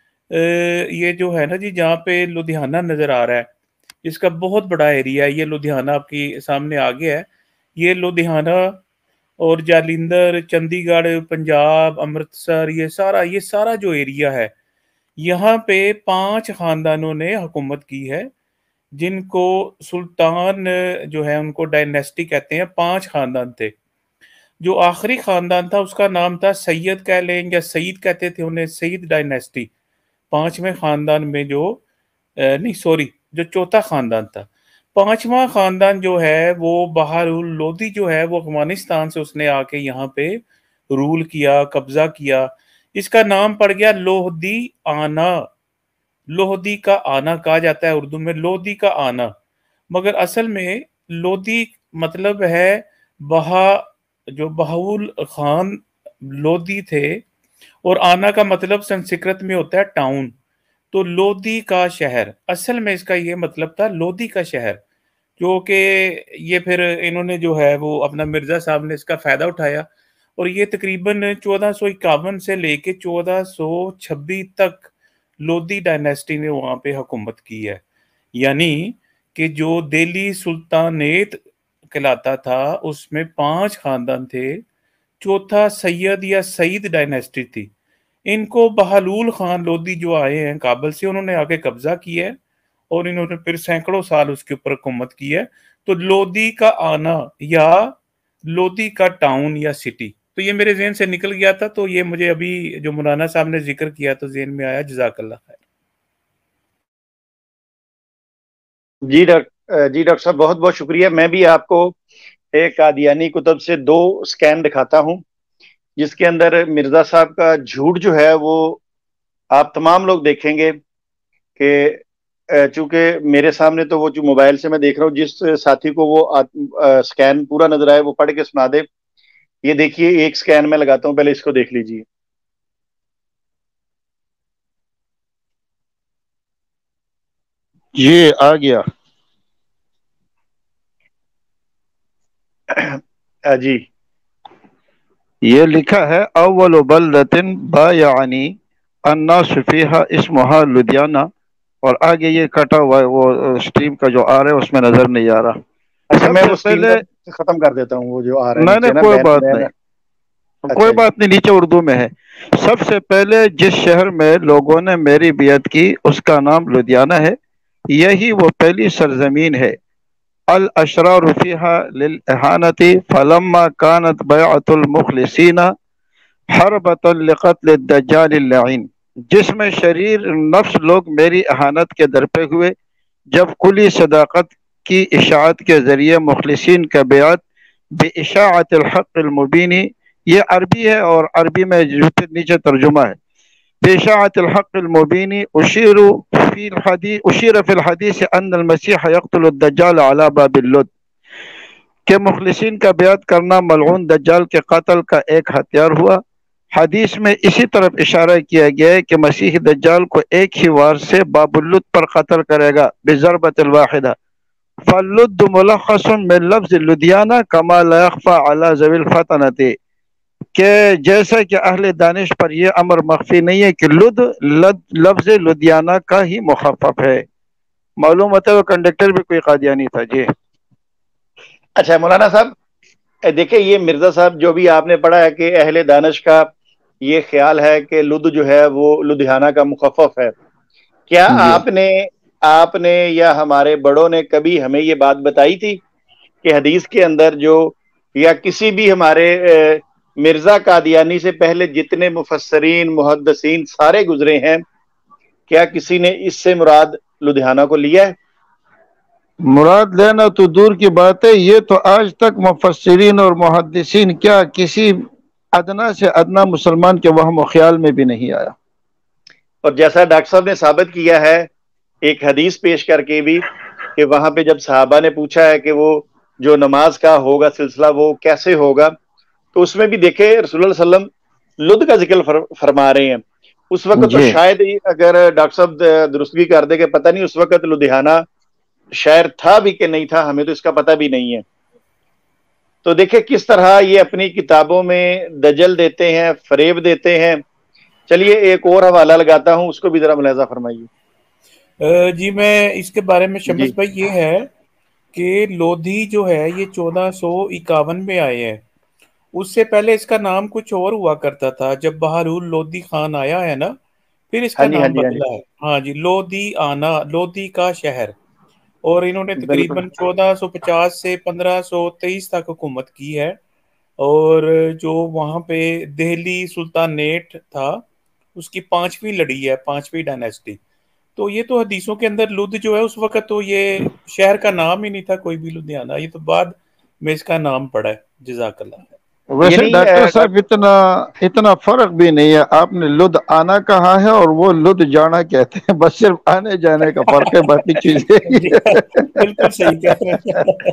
یہ جو ہے نا جی جہاں پہ لدھیانہ نظر آ رہا ہے اس کا بہت بڑا ایریا ہے. یہ لدھیانہ آپ کی سامنے آ گیا ہے. یہ لدھیانہ اور جالندھر، چندی گڑھ، پنجاب، امرتسر، یہ سارا یہ سارا جو ایریا ہے یہاں پہ پانچ خاندانوں نے حکومت کی ہے، جن کو سلطان جو ہے ان کو ڈائنیسٹی کہتے ہیں. پانچ خاندان تھے. جو آخری خاندان تھا اس کا نام تھا سید کہہ لیں یا سعید کہتے تھے انہیں، سعید ڈائنیسٹی. پانچویں خاندان میں جو نہیں سوری جو چوتھا خاندان تھا. پانچواں خاندان جو ہے وہ بہار اللودھی جو ہے وہ افغانستان سے اس نے آ کے یہاں پہ رول کیا، قبضہ کیا. اس کا نام پڑ گیا لوہدی آنا. لوہدی کا آنا کہا جاتا ہے اردو میں، لودھی کا آنا. مگر اصل میں لودھی مطلب ہے بہا جو بہاول خان لودھی تھے، اور آنا کا مطلب سنسکرت میں ہوتا ہے ٹاؤن. تو لودھی کا شہر، اصل میں اس کا یہ مطلب تھا لودھی کا شہر. جو کہ یہ پھر انہوں نے جو ہے وہ اپنا مرزا صاحب نے اس کا فائدہ اٹھایا، اور یہ تقریباً چودہ سو اکاون سے لے کے چودہ سو چھبیس تک لودھی ڈائنیسٹی نے وہاں پہ حکومت کی ہے. یعنی کہ جو دہلی سلطانیت کہلاتا تھا اس میں پانچ خاندان تھے. چوتھا سید یا سعید ڈائنیسٹی تھی. ان کو بہلول خان لودھی جو آئے ہیں کابل سے، انہوں نے آ کے قبضہ کیا ہے اور انہوں نے پھر سینکڑوں سال اس کے اوپر حکومت کی ہے. تو لودھی کا آنا یا لودھی کا ٹاؤن یا سٹی، تو یہ میرے ذہن سے نکل گیا تھا. تو یہ مجھے ابھی جو مولانا صاحب نے ذکر کیا تو ذہن میں آیا. جزاک اللہ خیر. جی ڈاکٹر جی ڈاکٹر صاحب بہت بہت شکریہ. میں بھی آپ کو ایک قادیانی کتب سے دو سکین دکھاتا ہوں جس کے اندر مرزا صاحب کا جھوٹ جو ہے وہ آپ تمام لوگ دیکھیں گے کہ چونکہ میرے سامنے تو وہ جو موبائل سے میں دیکھ رہا ہوں، جس ساتھی کو وہ سکین پورا نظر آئے وہ پڑھ کے سنا دے. یہ دیکھیے ایک سکین میں لگاتا ہوں، پہلے اس کو دیکھ لیجیے. یہ آ گیا جی. یہ لکھا ہے اول بلدتن بایعنی الناس فیہا اسمہا لدھیانہ، اور آگے یہ کٹا ہوا ہے، وہ سٹریم کا جو آ رہا ہے اس میں نظر نہیں آ رہا. اچھا میں سب وہ سے سٹریم پہلے کا ختم کر دیتا ہوں، وہ جو آ رہا ہے نہیں نیچے نہیں نا. کوئی میں, بات میں, نہیں اچھا کوئی جی. بات نہیں، نیچے اردو میں ہے. سب سے پہلے جس شہر میں لوگوں نے میری بیعت کی اس کا نام لدھیانہ ہے. یہی وہ پہلی سرزمین ہے. الاشرار فیہا للاحانتی فلما کانت بیعت المخلصین حربۃ لقتل الدجال اللعین، جس میں شریر نفس لوگ میری احانت کے درپے ہوئے جب کلی صداقت کی اشاعت کے ذریعے مخلصین کا بیعت بے اشاعت الحق المبینی یہ عربی ہے اور عربی میں جو پھر نیچے ترجمہ ہے، بِإِشَاعَةِ الْحَقِّ الْمُبِينِ أُشِيرُ فِي الْحَدِيثِ أُشِيرَ فِي الْحَدِيثِ أَنَّ الْمَسِيحَ يَقْتُلُ الدَّجَّالَ عَلَى بَابِ اللُّدِّ، کہ مخلصین کا بیعت کرنا ملعون دجال کے قتل کا ایک ہتھیار ہوا۔ حدیث میں اسی طرف اشارہ کیا گیا ہے کہ مسیح دجال کو ایک ہی وار سے باب اللد پر قتل کرے گا بضربۃ الواحدہ، فاللد ملخص من لفظ لدیانہ کما لا یخفى علی ذوی الفطنۃ، کہ جیسا کہ اہل دانش پر یہ امر مخفی نہیں ہے کہ لد لد لفظ لدیانہ کا ہی مخفف ہے۔ معلوم ہوتا ہے وہ کنڈکٹر بھی کوئی قادیانی تھا۔ جی اچھا مولانا صاحب دیکھیں، یہ مرزا صاحب جو بھی آپ نے پڑھا ہے کہ اہل دانش کا یہ خیال ہے کہ لد جو ہے وہ لدھیانہ کا مخفف ہے، کیا جی آپ نے آپ نے یا ہمارے بڑوں نے کبھی ہمیں یہ بات بتائی تھی کہ حدیث کے اندر جو یا کسی بھی ہمارے مرزا قادیانی سے پہلے جتنے مفسرین محدثین سارے گزرے ہیں، کیا کسی نے اس سے مراد لدھیانہ کو لیا ہے؟ مراد لینا تو دور کی بات ہے، یہ تو آج تک مفسرین اور محدثین کیا کسی ادنا سے ادنا مسلمان کے وہم و خیال میں بھی نہیں آیا۔ اور جیسا ڈاکٹر صاحب نے ثابت کیا ہے ایک حدیث پیش کر کے بھی کہ وہاں پہ جب صحابہ نے پوچھا ہے کہ وہ جو نماز کا ہوگا سلسلہ وہ کیسے ہوگا، تو اس میں بھی دیکھے رسول اللہ صلی اللہ علیہ وسلم لد کا ذکر فرما رہے ہیں۔ اس وقت تو جی شاید اگر ڈاکٹر صاحب درستگی کر دے کہ پتہ نہیں اس وقت لدھیانہ شہر تھا بھی کہ نہیں تھا، ہمیں تو اس کا پتہ بھی نہیں ہے۔ تو دیکھیں کس طرح یہ اپنی کتابوں میں دجل دیتے ہیں، فریب دیتے ہیں۔ چلیے ایک اور حوالہ لگاتا ہوں، اس کو بھی ذرا ملاحظہ فرمائیے۔ جی میں اس کے بارے میں شمس جی بھائی یہ ہے کہ لودھی جو ہے یہ چودہ سو اکاون میں آئے ہیں، اس سے پہلے اس کا نام کچھ اور ہوا کرتا تھا۔ جب بہارول لودھی خان آیا ہے نا، پھر اس ہاں کا جی ہاں نام جی ہاں جی بدلا ہے۔ ہاں جی، لودھی آنا، لودھی کا شہر، اور انہوں نے بالکل۔ تقریباً چودہ سو پچاس سے پندرہ سو تیئیس تک حکومت کی ہے، اور جو وہاں پہ دہلی سلطانیٹ تھا اس کی پانچویں لڑی ہے، پانچویں ڈائنیسٹی۔ تو یہ تو حدیثوں کے اندر لدھ جو ہے اس وقت تو یہ شہر کا نام ہی نہیں تھا کوئی بھی لدھیانہ، یہ تو بعد میں اس کا نام پڑا ہے۔ جزاک اللہ۔ ویسے یعنی ڈاکٹر صاحب اتنا اتنا فرق بھی نہیں ہے، آپ نے لدھ آنا کہا ہے اور وہ لدھ جانا کہتے ہیں، بس صرف آنے جانے کا فرق ہے، باقی چیزیں جی بالکل صحیح کہہ رہے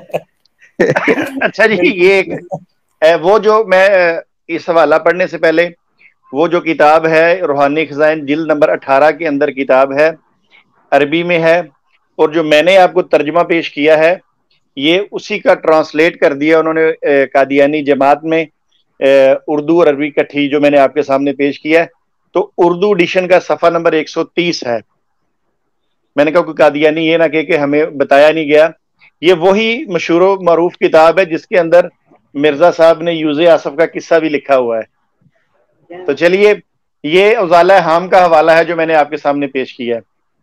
ہیں، اچھا جی، بالکل یہ ایک صحیح۔ وہ جو میں اس حوالہ پڑھنے سے پہلے وہ جو کتاب ہے روحانی خزائن جلد نمبر اٹھارہ کے اندر کتاب ہے، عربی میں ہے، اور جو میں نے آپ کو ترجمہ پیش کیا ہے یہ اسی کا ٹرانسلیٹ کر دیا انہوں نے قادیانی جماعت میں، اردو اور عربی کٹھی جو میں نے آپ کے سامنے پیش کیا ہے۔ تو اردو ایڈیشن کا صفحہ نمبر ایک سو تیس ہے۔ میں نے کہا کہ قادیانی یہ نہ کہ کہ ہمیں بتایا نہیں گیا، یہ وہی مشہور و معروف کتاب ہے جس کے اندر مرزا صاحب نے یوز آصف کا قصہ بھی لکھا ہوا ہے۔ تو چلیے یہ اوزالہ حام کا حوالہ ہے جو میں نے آپ کے سامنے پیش کیا ہے،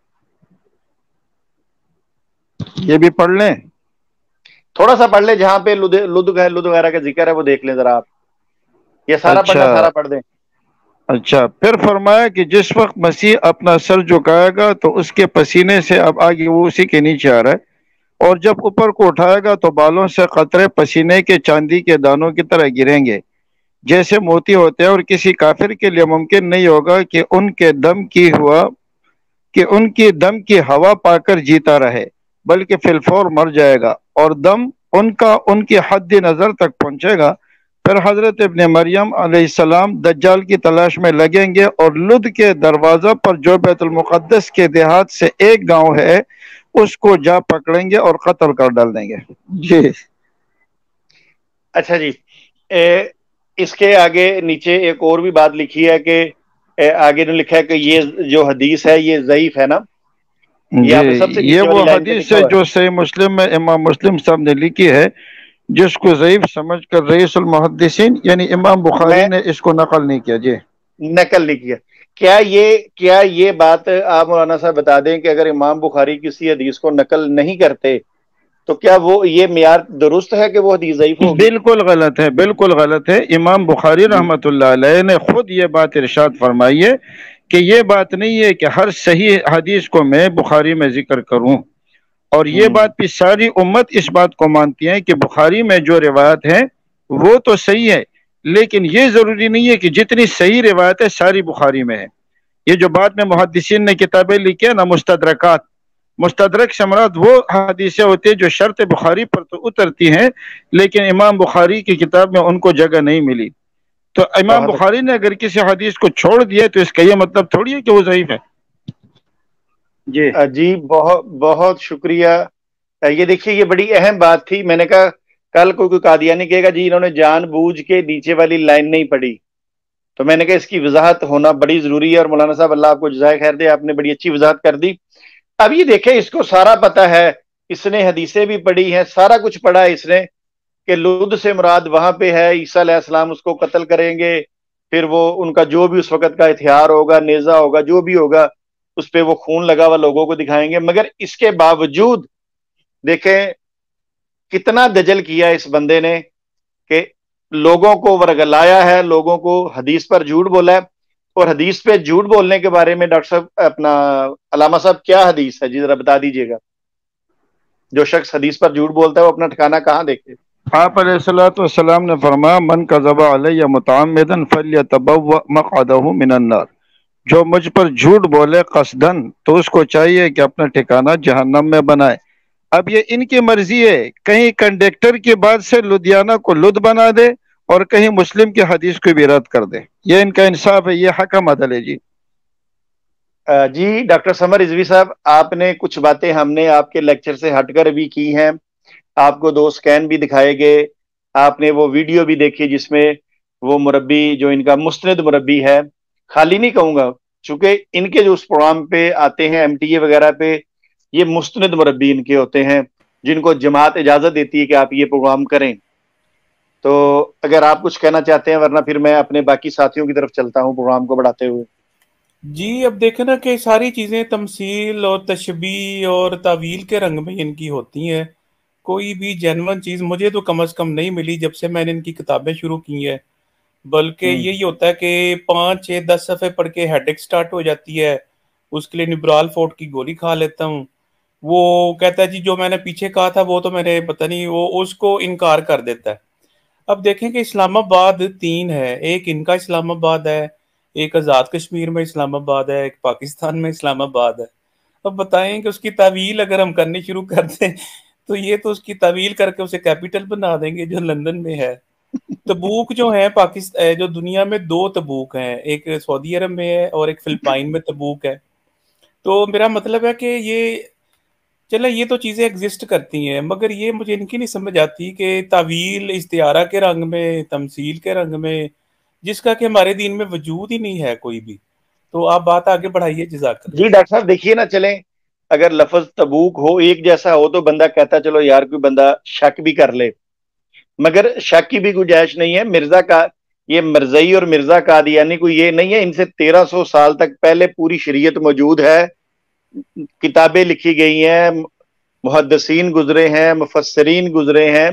یہ بھی پڑھ لیں۔ تھوڑا سا پڑھ لیں، جہاں پہ لد لد لد وغیرہ کا ذکر ہے وہ دیکھ لیں ذرا آپ، یہ سارا پڑھنا اچھا سارا پڑھ دیں۔ اچھا پھر فرمایا کہ جس وقت مسیح اپنا سر جھکائے گا تو اس کے پسینے سے، اب آگے وہ اسی کے نیچے آ رہا ہے، اور جب اوپر کو اٹھائے گا تو بالوں سے قطرے پسینے کے چاندی کے دانوں کی طرح گریں گے جیسے موتی ہوتے ہیں، اور کسی کافر کے لیے ممکن نہیں ہوگا کہ ان کے دم کی ہوا کہ ان کی دم کی ہوا پا کر جیتا رہے، بلکہ فی الفور مر جائے گا، اور دم ان کا ان کی حد نظر تک پہنچے گا۔ پھر حضرت ابن مریم علیہ السلام دجال کی تلاش میں لگیں گے، اور لد کے دروازہ پر جو بیت المقدس کے دیہات سے ایک گاؤں ہے اس کو جا پکڑیں گے اور قتل کر ڈال دیں گے۔ جی اچھا جی، اے اس کے آگے نیچے ایک اور بھی بات لکھی ہے کہ آگے نے لکھا ہے کہ یہ جو حدیث ہے یہ ضعیف ہے نا، یہ آپ نے سب سے جی یہ نیچے وہ والی لائن پہ حدیث لکھا ہے ہوا جو صحیح مسلم میں امام مسلم صاحب نے لکھی ہے، جس کو ضعیف سمجھ کر رئیس المحدثین یعنی امام ہے، بخاری میں نے اس کو نقل نہیں کیا۔ جی نقل نہیں کیا۔ کیا یہ کیا یہ بات آپ مولانا صاحب بتا دیں کہ اگر امام بخاری کسی حدیث کو نقل نہیں کرتے تو کیا وہ یہ معیار درست ہے کہ وہ حدیث ضعیف ہوگی؟ بالکل غلط ہے، بالکل غلط ہے۔ امام بخاری رحمت اللہ علیہ نے خود یہ بات ارشاد فرمائی ہے کہ یہ بات نہیں ہے کہ ہر صحیح حدیث کو میں بخاری میں ذکر کروں، اور یہ بات بھی ساری امت اس بات کو مانتی ہے کہ بخاری میں جو روایت ہیں وہ تو صحیح ہے، لیکن یہ ضروری نہیں ہے کہ جتنی صحیح روایت ہے ساری بخاری میں ہے. یہ جو بعد میں محدثین نے کتابیں لکھی ہیں نا مستدرکات، مستدرک سے مراد وہ حدیثیں ہوتی ہیں جو شرط بخاری پر تو اترتی ہیں لیکن امام بخاری کی کتاب میں ان کو جگہ نہیں ملی. تو امام بہت بخاری نے اگر کسی حدیث کو چھوڑ دیا تو اس کا یہ مطلب تھوڑی ہے کہ وہ ضعیف ہے. جی اچھا جی، بہت بہت شکریہ. یہ دیکھیے یہ بڑی اہم بات تھی. میں نے کہا کل کوئی کوئی قادیانی کہے گا جی انہوں نے جان بوجھ کے نیچے والی لائن نہیں پڑھی، تو میں نے کہا اس کی وضاحت ہونا بڑی ضروری ہے. اور مولانا صاحب اللہ آپ کو جزائے خیر دے، آپ نے بڑی اچھی وضاحت کر دی. اب یہ دیکھیں اس کو سارا پتہ ہے، اس نے حدیثیں بھی پڑھی ہیں، سارا کچھ پڑھا ہے اس نے کہ لد سے مراد وہاں پہ ہے عیسیٰ علیہ السلام اس کو قتل کریں گے، پھر وہ ان کا جو بھی اس وقت کا ہتھیار ہوگا، نیزہ ہوگا، جو بھی ہوگا اس پہ وہ خون لگا ہوا لوگوں کو دکھائیں گے. مگر اس کے باوجود دیکھیں کتنا دجل کیا اس بندے نے کہ لوگوں کو ورگلایا ہے، لوگوں کو حدیث پر جھوٹ بولا ہے. اور حدیث پہ جھوٹ بولنے کے بارے میں ڈاکٹر صاحب اپنا علامہ صاحب کیا حدیث ہے جی ذرا بتا دیجئے گا. جو شخص حدیث پر جھوٹ بولتا ہے وہ اپنا ٹھکانہ کہاں دیکھے؟ آپ علیہ الصلوۃ والسلام نے فرمایا من کذب علی متعمدا فلیتبوأ مقعدہ من النار. جو مجھ پر جھوٹ بولے قصدن تو اس کو چاہیے کہ اپنا ٹھکانہ جہنم میں بنائے. اب یہ ان کی مرضی ہے، کہیں کنڈکٹر کی بات سے لدھیانہ کو لد بنا دے اور کہیں مسلم کی حدیث کو بھی رد کر دے. یہ ان کا انصاف ہے، یہ حکم عدل ہے. جی جی ڈاکٹر سمر رضوی صاحب، آپ نے کچھ باتیں ہم نے آپ کے لیکچر سے ہٹ کر بھی کی ہیں. آپ کو دو سکین بھی دکھائے گئے، آپ نے وہ ویڈیو بھی دیکھی جس میں وہ مربی جو ان کا مستند مربی ہے، خالی نہیں کہوں گا چونکہ ان کے جو اس پروگرام پہ آتے ہیں ایم ٹی اے وغیرہ پہ، یہ مستند مربی ان کے ہوتے ہیں جن کو جماعت اجازت دیتی ہے کہ آپ یہ پروگرام کریں. تو اگر آپ کچھ کہنا چاہتے ہیں، ورنہ پھر میں اپنے باقی ساتھیوں کی طرف چلتا ہوں پروگرام کو بڑھاتے ہوئے. جی اب دیکھیں نا کہ ساری چیزیں تمثیل اور تشبیہ اور تعویل کے رنگ میں ان کی ہوتی ہیں. کوئی بھی جینون چیز مجھے تو کم از کم نہیں ملی جب سے میں نے ان کی کتابیں شروع کی ہیں. بلکہ یہی ہوتا ہے کہ پانچ چھ دس صفحے پڑھ کے ہیڈ ایک سٹارٹ ہو جاتی ہے، اس کے لیے نبرال فورٹ کی گولی کھا لیتا ہوں. وہ کہتا ہے جی جو میں نے پیچھے کہا تھا وہ تو میں نے پتہ نہیں، وہ اس کو انکار کر دیتا ہے. اب دیکھیں کہ اسلام آباد تین ہے، ایک ان کا اسلام آباد ہے، ایک آزاد کشمیر میں اسلام آباد ہے، ایک پاکستان میں اسلام آباد ہے. اب بتائیں کہ اس کی تعویل اگر ہم کرنی شروع کر دیں تو یہ تو اس کی تعویل کر کے اسے کیپٹل بنا دیں گے جو لندن میں ہے. تبوک جو ہے پاکستان، جو دنیا میں دو تبوک ہیں، ایک سعودی عرب میں ہے اور ایک فلپائن میں تبوک ہے. تو میرا مطلب ہے کہ یہ چلے یہ تو چیزیں ایگزسٹ کرتی ہیں، مگر یہ مجھے ان کی نہیں سمجھ آتی کہ تعویل استعارہ کے رنگ میں، تمثیل کے رنگ میں، جس کا کہ ہمارے دین میں وجود ہی نہیں ہے کوئی بھی. تو آپ بات آگے بڑھائیے. جزاک اللہ. جی ڈاکٹر صاحب دیکھیے نا، چلیں اگر لفظ تبوک ہو ایک جیسا ہو تو بندہ کہتا چلو یار کوئی بندہ شک بھی کر لے، مگر شک کی بھی گنجائش نہیں ہے. مرزا کا یہ مرزئی اور مرزا قادیانی کوئی یہ نہیں ہے، ان سے تیرہ سو سال تک پہلے پوری شریعت موجود ہے، کتابیں لکھی گئی ہیں، محدثین گزرے ہیں، مفسرین گزرے ہیں،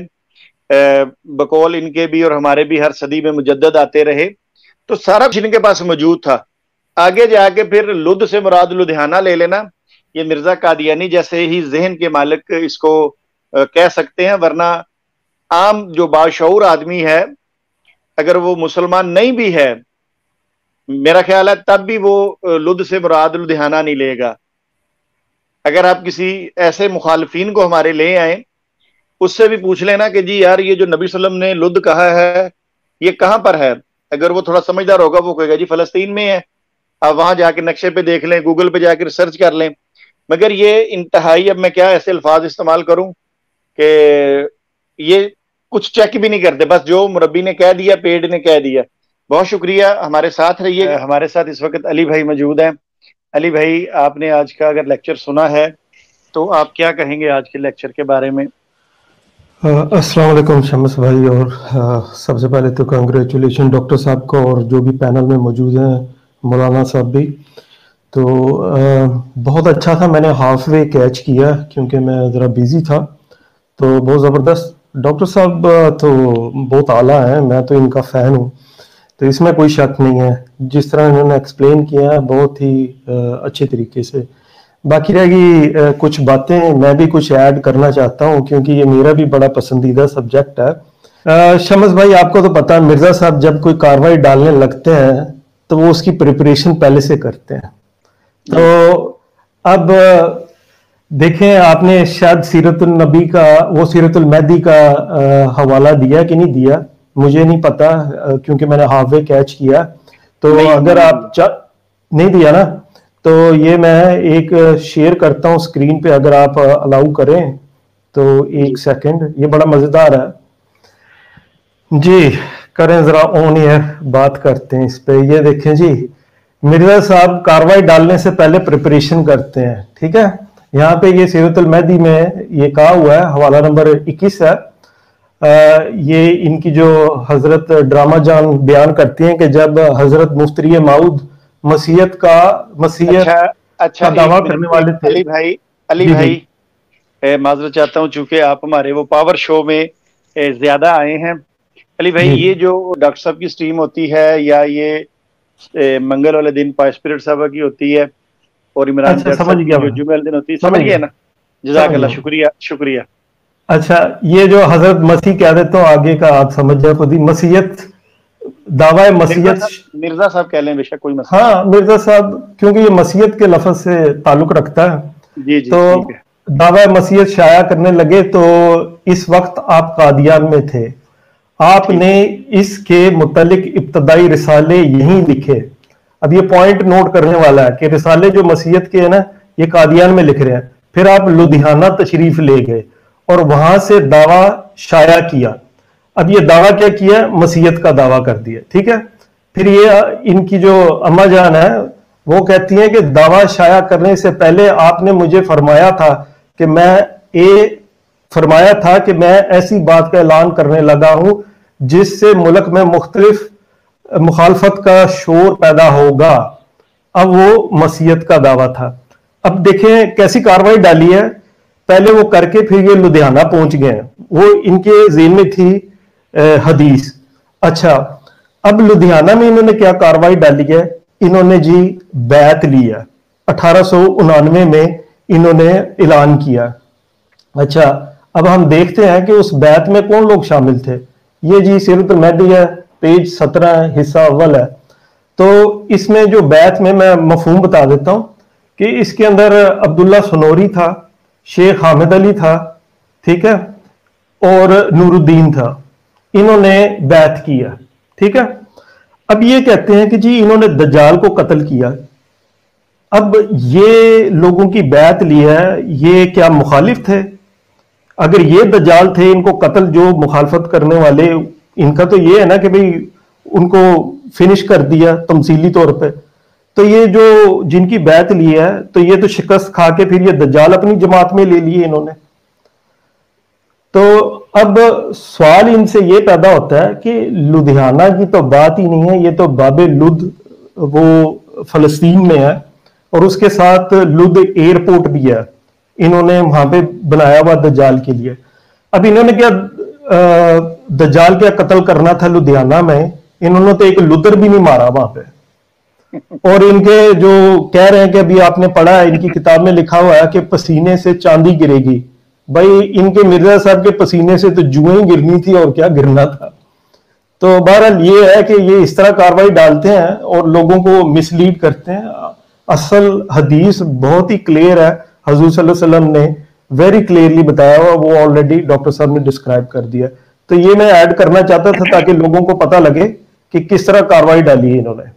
بقول ان کے بھی اور ہمارے بھی ہر صدی میں مجدد آتے رہے. تو سارا کچھ ان کے پاس موجود تھا. آگے جا کے پھر لد سے مراد لدھیانہ لے لینا، یہ مرزا قادیانی جیسے ہی ذہن کے مالک اس کو کہہ سکتے ہیں. ورنہ عام جو باشعور آدمی ہے اگر وہ مسلمان نہیں بھی ہے، میرا خیال ہے تب بھی وہ لد سے مراد لدھیانہ نہیں لے گا. اگر آپ کسی ایسے مخالفین کو ہمارے لے آئیں، اس سے بھی پوچھ لینا کہ جی یار یہ جو نبی صلی اللہ علیہ وسلم نے لد کہا ہے یہ کہاں پر ہے. اگر وہ تھوڑا سمجھدار ہوگا وہ کہے گا جی فلسطین میں ہے. آپ وہاں جا کے نقشے پہ دیکھ لیں، گوگل پہ جا کے ریسرچ کر لیں. مگر یہ انتہائی، اب میں کیا ایسے الفاظ استعمال کروں کہ یہ کچھ چیک بھی نہیں کرتے، بس جو مربی نے کہہ دیا، پیڈ نے کہہ دیا. بہت شکریہ، ہمارے ساتھ رہیے. ہمارے ساتھ اس وقت علی بھائی موجود ہیں. علی بھائی آپ نے آج کا اگر لیکچر سنا ہے تو آپ کیا کہیں گے آج کے لیکچر کے بارے میں؟ السلام علیکم شمس بھائی، اور سب سے پہلے تو کنگریچولیشن ڈاکٹر صاحب کو اور جو بھی پینل میں موجود ہیں، مولانا صاحب بھی. تو بہت اچھا تھا، میں نے ہاف وے کیچ کیا کیونکہ میں ذرا بیزی تھا. تو بہت زبردست ڈاکٹر صاحب تو بہت اعلیٰ ہیں، میں تو ان کا فین ہوں، تو اس میں کوئی شک نہیں ہے. جس طرح انہوں نے ایکسپلین کیا ہے بہت ہی اچھے طریقے سے. باقی رہ گئی کچھ باتیں، میں بھی کچھ ایڈ کرنا چاہتا ہوں کیونکہ یہ میرا بھی بڑا پسندیدہ سبجیکٹ ہے. शमस भाई, आपको तो पता है मिर्जा साहब जब कोई कार्रवाई डालने लगते हैं तो वो उसकी प्रिपरेशन पहले से करते हैं। तो अब देखें, आपने शायद सीरतुल नबी का, वो सीरतुल मेहदी का आ, हवाला दिया कि नहीं दिया, मुझे नहीं पता, आ, क्योंकि मैंने हाफवे कैच किया। तो अगर आप चा... नहीं दिया ना, तो ये मैं एक शेयर करता हूँ स्क्रीन पे, अगर आप अलाउ करें तो एक सेकंड, ये बड़ा मजेदार है जी। करें जरा ऑन एयर बात करते हैं इस पे। ये देखें जी, मिर्जा साहब कार्रवाई डालने से पहले प्रिपरेशन करते हैं, ठीक है। यहाँ पे ये सीरतुल मेहदी में ये कहा हुआ है, हवाला नंबर इक्कीस है। आ, ये इनकी जो हजरत ड्रामा जान बयान करती हैं कि जब हजरत मुफ्ती माऊद मसीहत का मसीहत अच्छा, अच्छा, का दावा करने वाले थे। अली भाई, अली भाई माजरत चाहता हूँ, चूंकि आप हमारे वो पावर शो में ज्यादा आए हैं। अली भाई, ये जो डॉक्टर साहब की स्ट्रीम होती है, या ये ए, मंगल वाले दिन स्पिरिट साहब की होती है, और इमरान अच्छा, समझ गया, जो जुमे वाले दिन होती है, समझ गया ना? जज़ाकल्लाह, शुक्रिया शुक्रिया। अच्छा, ये जो हजरत मसीह कह देता हूँ, आगे का आप समझ जाए खुद ही। मसीहत, दावा मसीहत, मिर्जा साहब कह लें, बेशक कोई मसला। हाँ, मिर्जा साहब, क्योंकि ये मसीहत के लफ्ज से ताल्लुक रखता है। जी जी, तो दावा मसीहत शाया करने लगे तो इस वक्त आप कादियान में थे। आपने इसके मुतालिक इब्तदाई रिसाले यहीं लिखे। अब ये पॉइंट नोट करने वाला है कि रिसाले जो मसीहत के है ना, ये कादियान में लिख रहे हैं। फिर आप लुधियाना तशरीफ ले गए और वहां से दावा शाया किया। अब ये दावा क्या किया? मसीहत का दावा कर दिया, ठीक है। फिर ये इनकी जो अम्मा जान है वो कहती हैं कि दावा शाया करने से पहले आपने मुझे फरमाया था कि मैं ए फरमाया था कि मैं ऐसी बात का ऐलान करने लगा हूं जिससे मुल्क में मुख्तलिफ मुखालफत का शोर पैदा होगा। अब वो मसीहत का दावा था। अब देखें कैसी कार्रवाई डाली है। पहले वो करके फिर ये लुधियाना पहुंच गए। वो इनके ज़हन में थी हदीस। अच्छा, अब लुधियाना में इन्होंने क्या कार्रवाई डाली है? इन्होंने जी बैत लिया, अठारह सौ उनानवे में इन्होंने ऐलान किया। अच्छा, अब हम देखते हैं कि उस बैत में कौन लोग शामिल थे। ये जी सीरतुल मेहदी है, पेज सत्रह, हिस्सा अव्वल है। तो इसमें जो बैत में मैं मफहूम बता देता हूं कि इसके अंदर अब्दुल्ला सनोरी था, शेख हामिद अली था, ठीक है, और नूरुद्दीन था। इन्होंने बैत किया, ठीक है। अब ये कहते हैं कि जी इन्होंने दज्जाल को कत्ल किया। अब ये लोगों की बैत ली है, ये क्या मुखालिफ थे? अगर ये दज्जाल थे, इनको कत्ल, जो मुखालफत करने वाले, इनका तो ये है ना कि भाई उनको फिनिश कर दिया तमसीली तौर पे। तो ये जो जिनकी बैत ली है, तो ये तो शिकस्त खा के फिर ये दज्जाल अपनी जमात में ले लिए इन्होंने। तो अब सवाल इनसे ये पैदा होता है कि लुधियाना की तो बात ही नहीं है, ये तो बाबे लुध वो फलस्तीन में है, और उसके साथ लुध एयरपोर्ट भी है, इन्होंने वहां पे बनाया हुआ दज्जाल के लिए। अब इन्होंने क्या दज्जाल क्या कत्ल करना था लुधियाना में? इन्होंने तो एक लुदर भी नहीं मारा वहां पे। और इनके जो कह रहे हैं कि अभी आपने पढ़ा है, इनकी किताब में लिखा हुआ है कि पसीने से चांदी गिरेगी। भाई इनके मिर्जा साहब के पसीने से तो जुएं गिरनी थी, और क्या गिरना था। तो बहरहाल ये है कि ये इस तरह कार्रवाई डालते हैं और लोगों को मिसलीड करते हैं। असल हदीस बहुत ही क्लियर है, हुजूर सल्लल्लाहु अलैहि वसल्लम ने वेरी क्लियरली बताया हुआ, वो ऑलरेडी डॉक्टर साहब ने डिस्क्राइब कर दिया। तो ये मैं ऐड करना चाहता था ताकि लोगों को पता लगे कि किस तरह कार्रवाई डाली है इन्होंने।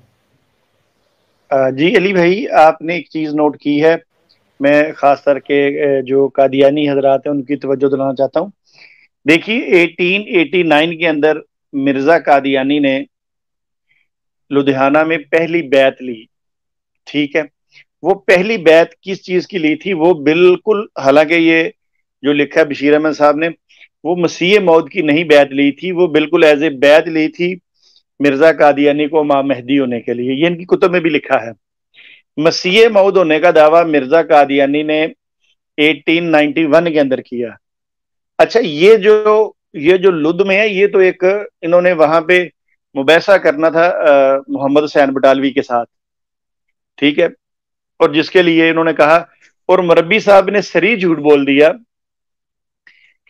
जी अली भाई, आपने एक चीज नोट की है, मैं खास करके जो कादियानी हजरात हैं उनकी तवज्जो दिलाना चाहता हूँ। देखिए अठारह सौ नवासी के अंदर मिर्जा कादियानी ने लुधियाना में पहली बैत ली, ठीक है। वो पहली बैत किस चीज की ली थी? वो बिल्कुल, हालांकि ये जो लिखा है बशीर अहमद साहब ने, वो मसीह मौद की नहीं बैत ली थी, वो बिल्कुल एज ए बैत ली थी मिर्जा कादियानी को इमाम मेहदी होने के लिए। ये इनकी कुतुब में भी लिखा है। मसीह मौद होने का दावा मिर्जा कादियानी ने अठारह सौ इक्यानवे के अंदर किया। अच्छा, ये जो ये जो लुध में है, ये तो एक इन्होंने वहां पे मुबैसा करना था मोहम्मद हुसैन बटालवी के साथ, ठीक है, और जिसके लिए इन्होंने कहा, और मुरब्बी साहब ने सरी झूठ बोल दिया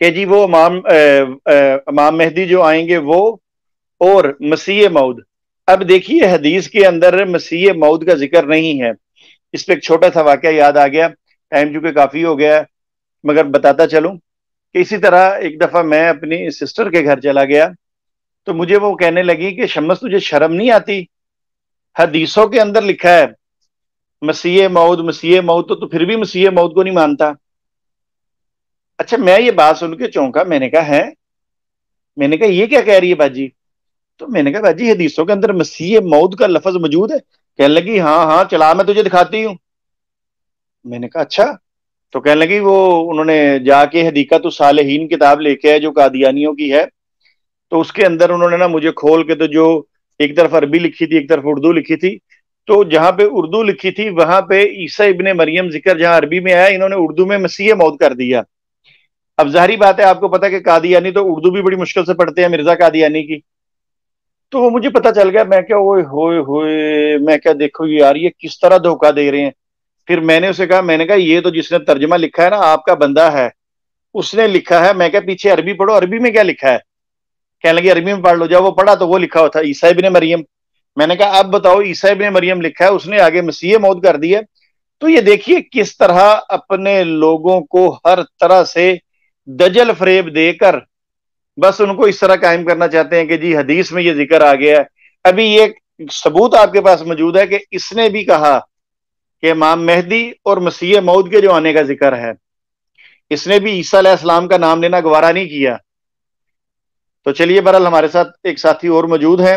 کہ جی وہ امام امام مہدی جو آئیں گے وہ اور مسیح موعود. اب دیکھیے حدیث کے اندر مسیح موعود کا ذکر نہیں ہے. اس پہ ایک چھوٹا سا واقعہ یاد آ گیا, ٹائم چونکہ کافی ہو گیا مگر بتاتا چلوں کہ اسی طرح ایک دفعہ میں اپنی سسٹر کے گھر چلا گیا تو مجھے وہ کہنے لگی کہ شمس تجھے شرم نہیں آتی, حدیثوں کے اندر لکھا ہے مسیح موعود مسیح موعود, تو تو پھر بھی مسیح موعود کو نہیں مانتا. اچھا میں یہ بات سن کے چونکا, میں نے کہا ہے, میں نے کہا یہ کیا کہہ رہی ہے باجی؟ تو میں نے کہا باجی حدیثوں کے اندر مسیح موعود کا لفظ موجود ہے. کہنے لگی ہاں ہاں چلا میں تجھے دکھاتی ہوں. میں نے کہا اچھا. تو کہنے لگی وہ انہوں نے جا کے حدیقۃ الصالحین کتاب لے کے ہے جو قادیانیوں کی ہے, تو اس کے اندر انہوں نے نا مجھے کھول کے, تو جو ایک طرف عربی لکھی تھی ایک طرف اردو لکھی تھی, تو جہاں پہ اردو لکھی تھی وہاں پہ عیسیٰ ابن مریم ذکر جہاں عربی میں آیا, انہوں نے اردو میں مسیح موعود کر دیا. اب ظاہری بات ہے آپ کو پتا کہ قادیانی تو اردو بھی بڑی مشکل سے پڑھتے ہیں, مرزا قادیانی کی. تو وہ مجھے پتا چل گیا, میں کیا ہوئے ہوئے ہوئے میں کیا دیکھو یار یہ کس طرح دھوکہ دے رہے ہیں. پھر میں نے اسے کہا, میں نے کہا یہ تو جس نے ترجمہ لکھا ہے نا آپ کا بندہ ہے, اس نے لکھا ہے. میں کہا پیچھے عربی پڑھو, عربی میں کیا لکھا ہے؟ کہنے لگے عربی میں پڑھ لو. جب وہ پڑھا تو وہ لکھا ہوا تھا عیسیٰ ابن مریم. میں نے کہا اب بتاؤ عیسیٰ ابن مریم لکھا ہے, اس نے آگے مسیح موعود کر دی ہے. تو یہ دیکھیے کس طرح اپنے لوگوں کو ہر طرح سے دجل فریب دے کر بس ان کو اس طرح قائم کرنا چاہتے ہیں کہ جی حدیث میں یہ ذکر آ گیا ہے. ابھی یہ ثبوت آپ کے پاس موجود ہے کہ اس نے بھی کہا کہ امام مہدی اور مسیح موعود کے جو آنے کا ذکر ہے, اس نے بھی عیسیٰ علیہ السلام کا نام لینا گوارا نہیں کیا. تو چلیے بہرحال ہمارے ساتھ ایک ساتھی اور موجود ہیں,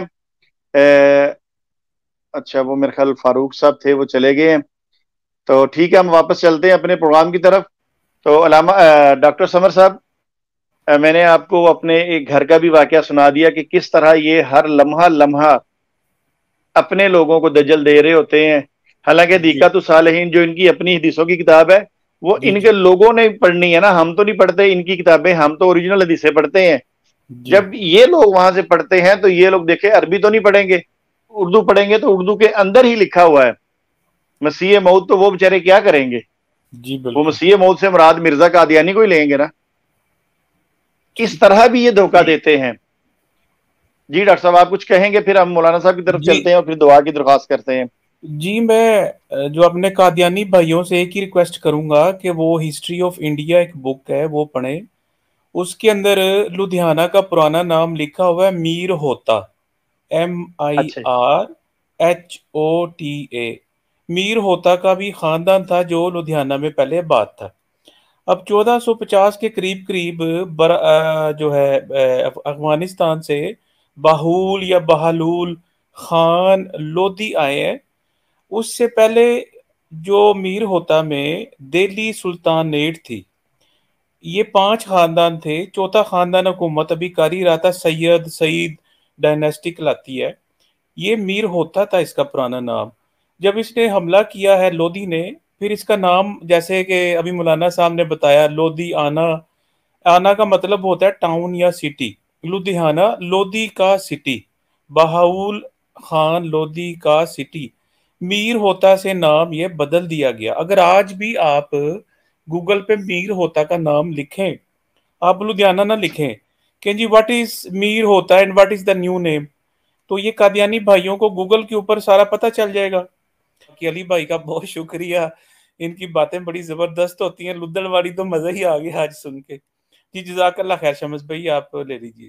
اچھا وہ میرے خیال فاروق صاحب تھے, وہ چلے گئے ہیں. تو ٹھیک ہے ہم واپس چلتے ہیں اپنے پروگرام کی طرف. تو علامہ ڈاکٹر سمر صاحب, میں نے آپ کو اپنے ایک گھر کا بھی واقعہ سنا دیا کہ کس طرح یہ ہر لمحہ لمحہ اپنے لوگوں کو دجل دے رہے ہوتے ہیں. حالانکہ حدیقۃ الصالحین جو ان کی اپنی حدیثوں کی کتاب ہے وہ ان کے لوگوں نے پڑھنی ہے نا, ہم تو نہیں پڑھتے ان کی کتابیں, ہم تو اوریجنل حدیثیں پڑھتے ہیں. جب یہ لوگ وہاں سے پڑھتے ہیں تو یہ لوگ دیکھیں عربی تو نہیں پڑھیں گے, اردو پڑھیں گے, تو اردو کے اندر ہی لکھا ہوا ہے مسیح موعود, تو وہ بےچارے کیا کریں گے؟ جی وہ مسیح موعود سے مراد مرزا قادیانی کو ہی لیں گے نا. اس طرح بھی یہ دھوکہ دیتے ہیں. جی ڈاکٹر صاحب آپ کچھ کہیں گے, پھر ہم مولانا صاحب کی طرف جی چلتے ہیں اور پھر دعا کی درخواست کرتے ہیں. جی میں جو اپنے قادیانی بھائیوں سے ایک ہی ریکویسٹ کروں گا کہ وہ ہسٹری آف انڈیا ایک بک ہے وہ پڑھیں. اس کے اندر لدھیانہ کا پرانا نام لکھا ہوا ہے میر ہوتا, ایم آئی اچھا R H O T A. میر ہوتا کا بھی خاندان تھا جو لدھیانہ میں پہلے آباد تھا. اب چودہ سو پچاس کے قریب قریب جو ہے افغانستان سے باہول یا بہلول خان لودھی آئے ہیں. اس سے پہلے جو میر ہوتا میں دہلی سلطانیٹ تھی, یہ پانچ خاندان تھے. چوتھا خاندان حکومت ابھی کر ہی رہا تھا, سید سعید ڈائنیسٹی کہلاتی ہے. یہ میر ہوتا تھا اس کا پرانا نام. جب اس نے حملہ کیا ہے لودھی نے, پھر اس کا نام جیسے کہ ابھی مولانا صاحب نے بتایا لودھی آنا, آنا کا مطلب ہوتا ہے ٹاؤن یا سٹی. لدھیانہ لودھی کا سٹی, بہاول خان لودھی کا سٹی. میر ہوتا سے نام یہ بدل دیا گیا. اگر آج بھی آپ گوگل پہ میر ہوتا کا نام لکھیں, آپ لدھیانہ نہ لکھیں کہ جی واٹ از میر ہوتا and what is the new name, تو یہ قادیانی بھائیوں کو گوگل کے اوپر سارا پتہ چل جائے گا. کہ علی بھائی کا بہت شکریہ, ان کی باتیں بڑی زبردست ہوتی ہیں. لدڑ والی تو مزہ ہی آ گیا آج سن کے. جی جزاک اللہ خیر. شمس بھائی آپ لے لیجیے.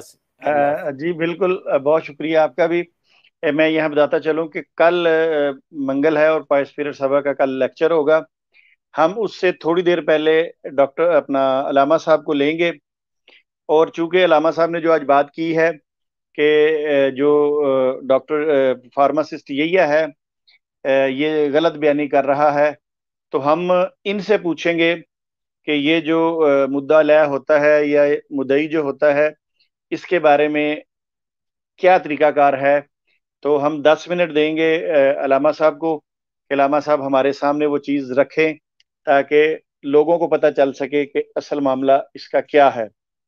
جی بالکل, بہت شکریہ آپ کا بھی. میں یہاں بتاتا چلوں کہ کل منگل ہے اور پائس پیریڈ سبھا کا کل لیکچر ہوگا. ہم اس سے تھوڑی دیر پہلے ڈاکٹر اپنا علامہ صاحب کو لیں گے, اور چونکہ علامہ صاحب نے جو آج بات کی ہے کہ جو ڈاکٹر فارماسسٹ یہی ہے یہ غلط بیانی کر رہا ہے, تو ہم ان سے پوچھیں گے کہ یہ جو مدعا لیا ہوتا ہے یا مدعی جو ہوتا ہے اس کے بارے میں کیا طریقہ کار ہے. تو ہم دس منٹ دیں گے علامہ صاحب کو کہ علامہ صاحب ہمارے سامنے وہ چیز رکھیں تاکہ لوگوں کو پتہ چل سکے کہ اصل معاملہ اس کا کیا ہے.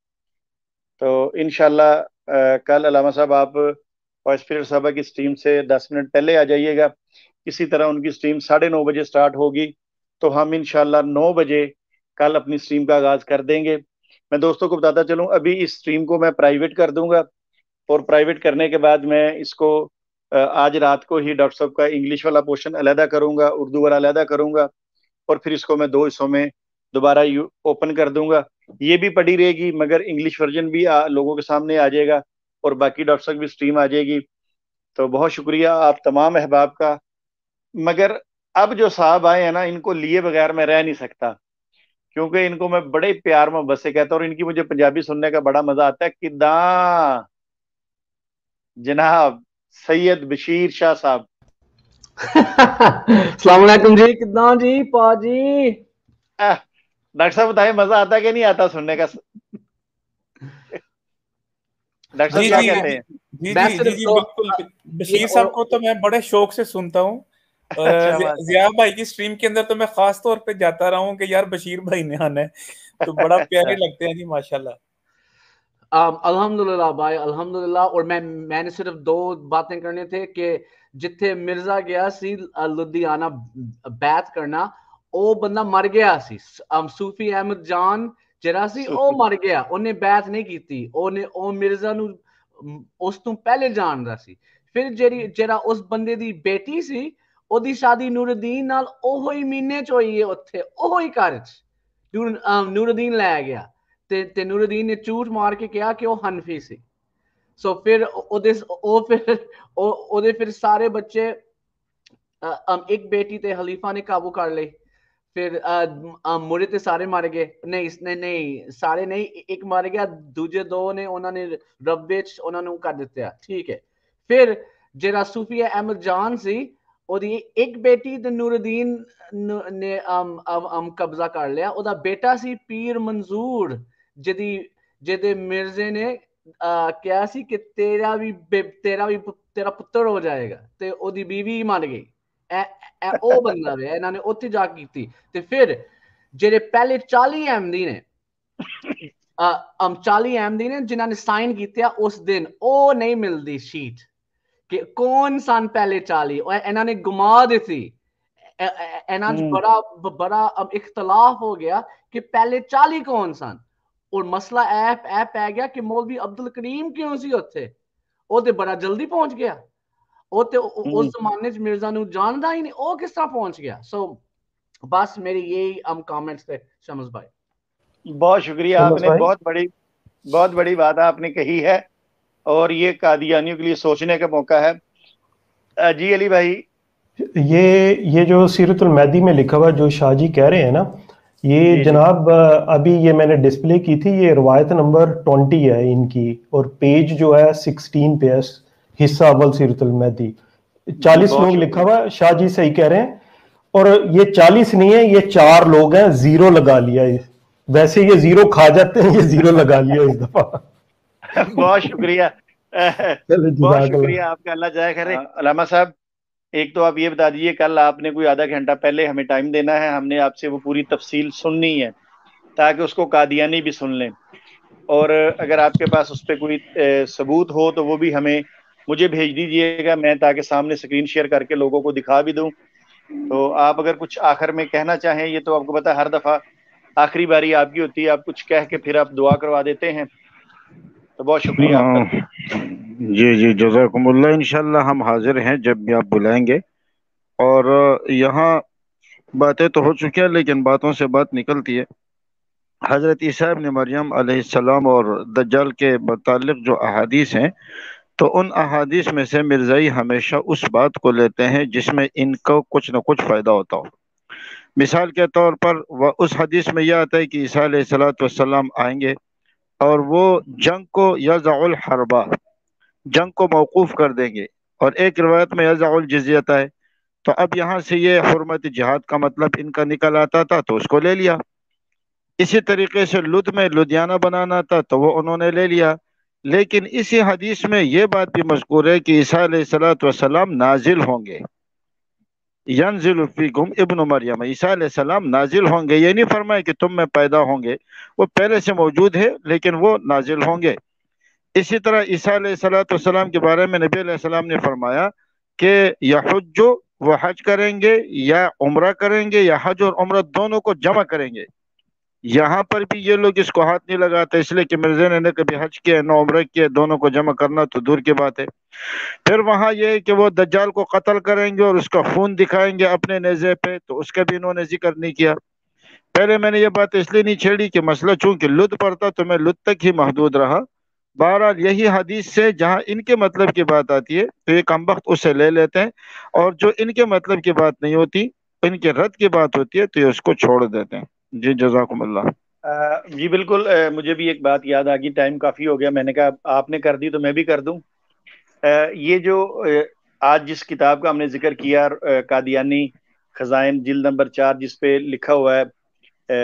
تو انشاءاللہ کل علامہ صاحب آپ وائس پیریڈ صاحبہ کی سٹریم سے دس منٹ پہلے آ جائیے گا. اسی طرح ان کی سٹریم ساڑھے نو بجے سٹارٹ ہوگی, تو ہم انشاءاللہ نو بجے کل اپنی سٹریم کا آغاز کر دیں گے. میں دوستوں کو بتاتا چلوں، ابھی اس اسٹریم کو میں پرائیویٹ کر دوں گا، اور پرائیویٹ کرنے کے بعد میں اس کو آج رات کو ہی ڈاکٹر صاحب کا انگلش والا پورشن علیحدہ کروں گا، اردو والا علیحدہ کروں گا، اور پھر اس کو میں دو حصوں میں دوبارہ اوپن کر دوں گا. یہ بھی پڑی رہے گی مگر انگلش ورژن بھی لوگوں کے سامنے آ جائے گا، اور باقی ڈاکٹر صاحب بھی اسٹریم آ جائے گی. تو بہت شکریہ آپ تمام احباب کا. مگر اب جو صاحب آئے ہیں نا، ان کو لیے بغیر میں رہ نہیں سکتا، کیونکہ ان کو میں بڑے پیار محبت سے کہتا ہوں، اور ان کی مجھے پنجابی سننے کا بڑا مزہ آتا ہے. کداں جناب سید بشیر شاہ صاحب. السلام علیکم جی، کداں جی پا جی. ڈاکٹر صاحب بتائیں مزہ آتا ہے کہ نہیں آتا سننے کا؟ ڈاکٹر صاحب جی کیا جی کہتے ہیں؟ جی جی جی جی بالکل. بشیر صاحب کو تو میں بڑے شوق سے سنتا ہوں. ضیاء بھائی کی اسٹریم کے اندر تو میں خاص طور پہ جاتا رہا ہوں کہ یار بشیر بھائی نے آنا ہے، تو بڑا پیارے لگتے ہیں جی ماشاءاللہ. الحمدللہ بھائی الحمدللہ. اور میں میں نے صرف دو باتیں کرنے تھے کہ جتھے مرزا گیا سی لدھیانہ بیعت کرنا، او بندہ مر گیا سی. صوفی احمد جان جرا سی او مر گیا، انہیں بیعت نہیں کیتی، اونے او مرزا نو اس تو پہلے جاندا سی. پھر جڑی جڑا اس بندے دی بیٹی سی، او دی شادی نور الدین نال اوہی مہینے چ ہوئی ہے، اوتھے اوہی گھر چ نور الدین لے گیا تے نور الدین نے جھوٹ مار کے کہا کہ وہ حنفی سی. سو پھر او دے او پھر او دے پھر سارے بچے، ایک بیٹی تے خلیفہ نے قابو کر لے، پھر مرے تے سارے مر گئے. نہیں نہیں سارے نہیں، ایک مر گیا، دوجے دو نے انہوں نے رب وچ انہوں نے کر دیتا. ٹھیک ہے. پھر جڑا صوفی احمد جان سی، او دی ایک بیٹی تے نور الدین نے ام ام قبضہ کر لیا. او دا بیٹا سی پیر منظور، جدی جدے مرزے نے کیا سی کہ تیرا بھی تیرا بھی تیرا پتر ہو جائے گا، تے او دی بیوی مر گئی. اے اے او بندہ وے انہاں نے اوتھے جا کیتی. تے پھر جڑے پہلے چالی احمدی نے ام چالی احمدی نے جنہاں نے سائن کیتے اس دن، او نہیں ملدی شیٹ کہ کون سن پہلے چالی. انہاں نے گما دیتی. انہاں بڑا بڑا اختلاف ہو گیا کہ پہلے چالی کون سن، اور مسئلہ ایپ ایپ پہ گیا کہ مولوی عبد الکریم کیوں سی اتھے. او تے بڑا جلدی پہنچ گیا، او تے اس زمانے چ مرزا نو جاندا ہی نہیں، او کس طرح پہنچ گیا. سو بس میری یہی ام کامنٹس تھے. شمس بھائی بہت شکریہ، آپ نے بہت بڑی بہت بڑی بات آپ نے کہی ہے، اور یہ قادیانیوں کے لیے سوچنے کا موقع ہے. جی علی بھائی، یہ یہ جو سیرت المہدی میں لکھا ہوا جو شاہ جی کہہ رہے ہیں نا، یہ جناب ابھی یہ میں نے ڈسپلے کی تھی، یہ روایت نمبر ٹوینٹی ہے ان کی، اور پیج جو ہے سکسٹین پہ ہے، حصہ اول سیرت المہدی. چالیس لوگ لکھا ہوا ہے، شاہ جی صحیح کہہ رہے ہیں. اور یہ چالیس نہیں ہے، یہ چار لوگ ہیں، زیرو لگا لیا. ویسے یہ زیرو کھا جاتے ہیں، یہ زیرو لگا لیا اس دفعہ. بہت شکریہ بہت شکریہ آپ کا، اللہ جائے کرے. علامہ صاحب ایک تو آپ یہ بتا دیجیے، کل آپ نے کوئی آدھا گھنٹہ پہلے ہمیں ٹائم دینا ہے، ہم نے آپ سے وہ پوری تفصیل سننی ہے تاکہ اس کو قادیانی بھی سن لیں، اور اگر آپ کے پاس اس پہ کوئی ثبوت ہو تو وہ بھی ہمیں مجھے بھیج دیجیے گا، میں تاکہ سامنے اسکرین شیئر کر کے لوگوں کو دکھا بھی دوں. تو آپ اگر کچھ آخر میں کہنا چاہیں، یہ تو آپ کو پتا ہے ہر دفعہ آخری باری آپ کی ہوتی ہے، آپ کچھ کہہ کے پھر آپ دعا کروا دیتے ہیں، تو بہت شکریہ آپ کا. جی جی جزاکم اللہ. انشاءاللہ ہم حاضر ہیں جب بھی آپ بلائیں گے. اور یہاں باتیں تو ہو چکی ہیں لیکن باتوں سے بات نکلتی ہے. حضرت عیسیٰ ابن مریم علیہ السلام اور دجال کے متعلق جو احادیث ہیں، تو ان احادیث میں سے مرزائی ہمیشہ اس بات کو لیتے ہیں جس میں ان کو کچھ نہ کچھ فائدہ ہوتا ہو. مثال کے طور پر وہ اس حدیث میں یہ آتا ہے کہ عیسیٰ علیہ الصلوۃ والسلام آئیں گے اور وہ جنگ کو یضع الحربہ، جنگ کو موقوف کر دیں گے، اور ایک روایت میں یضع الجزیۃ ہے. تو اب یہاں سے یہ حرمت جہاد کا مطلب ان کا نکل آتا تھا تو اس کو لے لیا. اسی طریقے سے لد میں لدھیانہ بنانا تھا تو وہ انہوں نے لے لیا. لیکن اسی حدیث میں یہ بات بھی مذکور ہے کہ عیسیٰ علیہ الصلوۃ والسلام نازل ہوں گے. ینزل فیکم ابن مریم، عیسیٰ علیہ السلام نازل ہوں گے. یہ نہیں فرمایا کہ تم میں پیدا ہوں گے، وہ پہلے سے موجود ہے لیکن وہ نازل ہوں گے. اسی طرح عیسیٰ علیہ الصلوۃ والسلام کے بارے میں نبی علیہ السلام نے فرمایا کہ یحج، وہ حج کریں گے، یا عمرہ کریں گے، یا حج اور عمرہ دونوں کو جمع کریں گے. یہاں پر بھی یہ لوگ اس کو ہاتھ نہیں لگاتے، اس لیے کہ مرزا نے کبھی حج کیا نہ عمرہ کیا، دونوں کو جمع کرنا تو دور کی بات ہے۔ پھر وہاں یہ ہے کہ وہ دجال کو قتل کریں گے اور اس کا خون دکھائیں گے اپنے نیزے پہ، تو اس کا بھی انہوں نے ذکر نہیں کیا۔ پہلے میں نے یہ بات اس لیے نہیں چھیڑی کہ مسئلہ چونکہ لد پڑتا تو میں لد تک ہی محدود رہا۔ بہرحال یہی حدیث سے جہاں ان کے مطلب کی بات آتی ہے تو ایک کمبخت اسے لے لیتے ہیں، اور جو ان کے مطلب کی بات نہیں ہوتی، ان کے رد کی بات ہوتی ہے تو یہ اس کو چھوڑ دیتے ہیں۔ جی جزاکم اللہ۔ جی بالکل، مجھے بھی ایک بات یاد آ گئی، ٹائم کافی ہو گیا، میں نے کہا آپ نے کر دی تو میں بھی کر دوں۔ یہ جو آج جس کتاب کا ہم نے ذکر کیا، قادیانی خزائن جلد نمبر چار، جس پہ لکھا ہوا ہے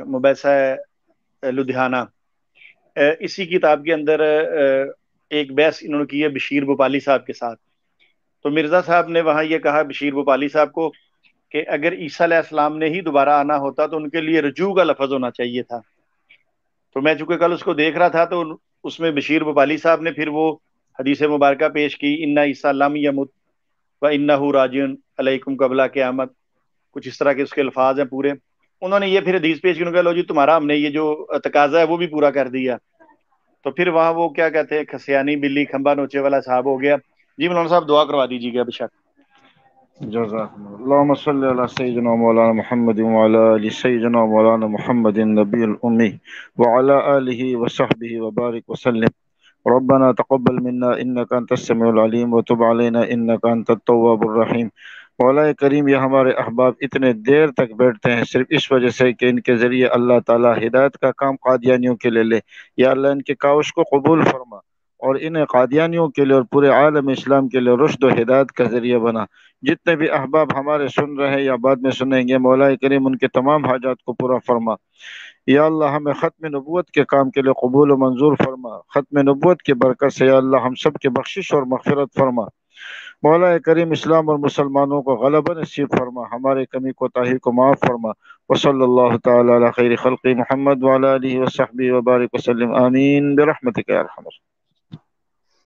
مباحثہ لدھیانہ، اسی کتاب کے اندر ایک بحث انہوں نے کی ہے بشیر بھوپالی صاحب کے ساتھ۔ تو مرزا صاحب نے وہاں یہ کہا بشیر بھوپالی صاحب کو کہ اگر عیسیٰ علیہ السلام نے ہی دوبارہ آنا ہوتا تو ان کے لیے رجوع کا لفظ ہونا چاہیے تھا۔ تو میں چونکہ کل اس کو دیکھ رہا تھا تو اس میں بشیر بھوپالی صاحب نے پھر وہ حدیث مبارکہ پیش کی، انا عیسیٰ لم یمت و انہ راجع علیکم قبل قیامت، کچھ اس طرح کے اس کے الفاظ ہیں پورے۔ انہوں نے یہ پھر حدیث پیش کی، انہوں نے کہا لو جی تمہارا ہم نے یہ جو تقاضا ہے وہ بھی پورا کر دیا۔ تو پھر وہاں وہ کیا کہتے ہیں، کھسیانی بلی کھمبا نوچے والا صاحب ہو گیا۔ جی مولانا صاحب دعا کروا دیجیے گا بے شک۔ جزاکم اللہ۔ اللہم صلی علی سیدنا مولانا محمد وعلی آل سیدنا مولانا محمد النبی الامی وعلی آلہ وصحبہ وبارک وسلم۔ ربنا تقبل منا انک انت السمیع العلیم وتب علینا انک انت التواب الرحیم۔ مولا کریم، یہ ہمارے احباب اتنے دیر تک بیٹھتے ہیں صرف اس وجہ سے کہ ان کے ذریعے اللہ تعالیٰ ہدایت کا کام قادیانیوں کے لے لے۔ یا اللہ ان کے کاوش کو قبول فرما اور انہیں قادیانیوں کے لیے اور پورے عالم اسلام کے لیے رشد و ہدایت کا ذریعہ بنا۔ جتنے بھی احباب ہمارے سن رہے ہیں یا بعد میں سنیں گے، مولا کریم ان کے تمام حاجات کو پورا فرما۔ یا اللہ ہمیں ختم نبوت کے کام کے لیے قبول و منظور فرما۔ ختم نبوت کی برکت سے یا اللہ ہم سب کے بخشش اور مغفرت فرما۔ مولا کریم اسلام اور مسلمانوں کو غلبہ نصیب فرما، ہمارے کمی کوتاہی کو معاف فرما۔ وصلی اللہ تعالی علی خیر خلق محمد وعلی آلہ وصحبہ وبارک وسلم، آمین برحمتک یا ارحم الراحمین۔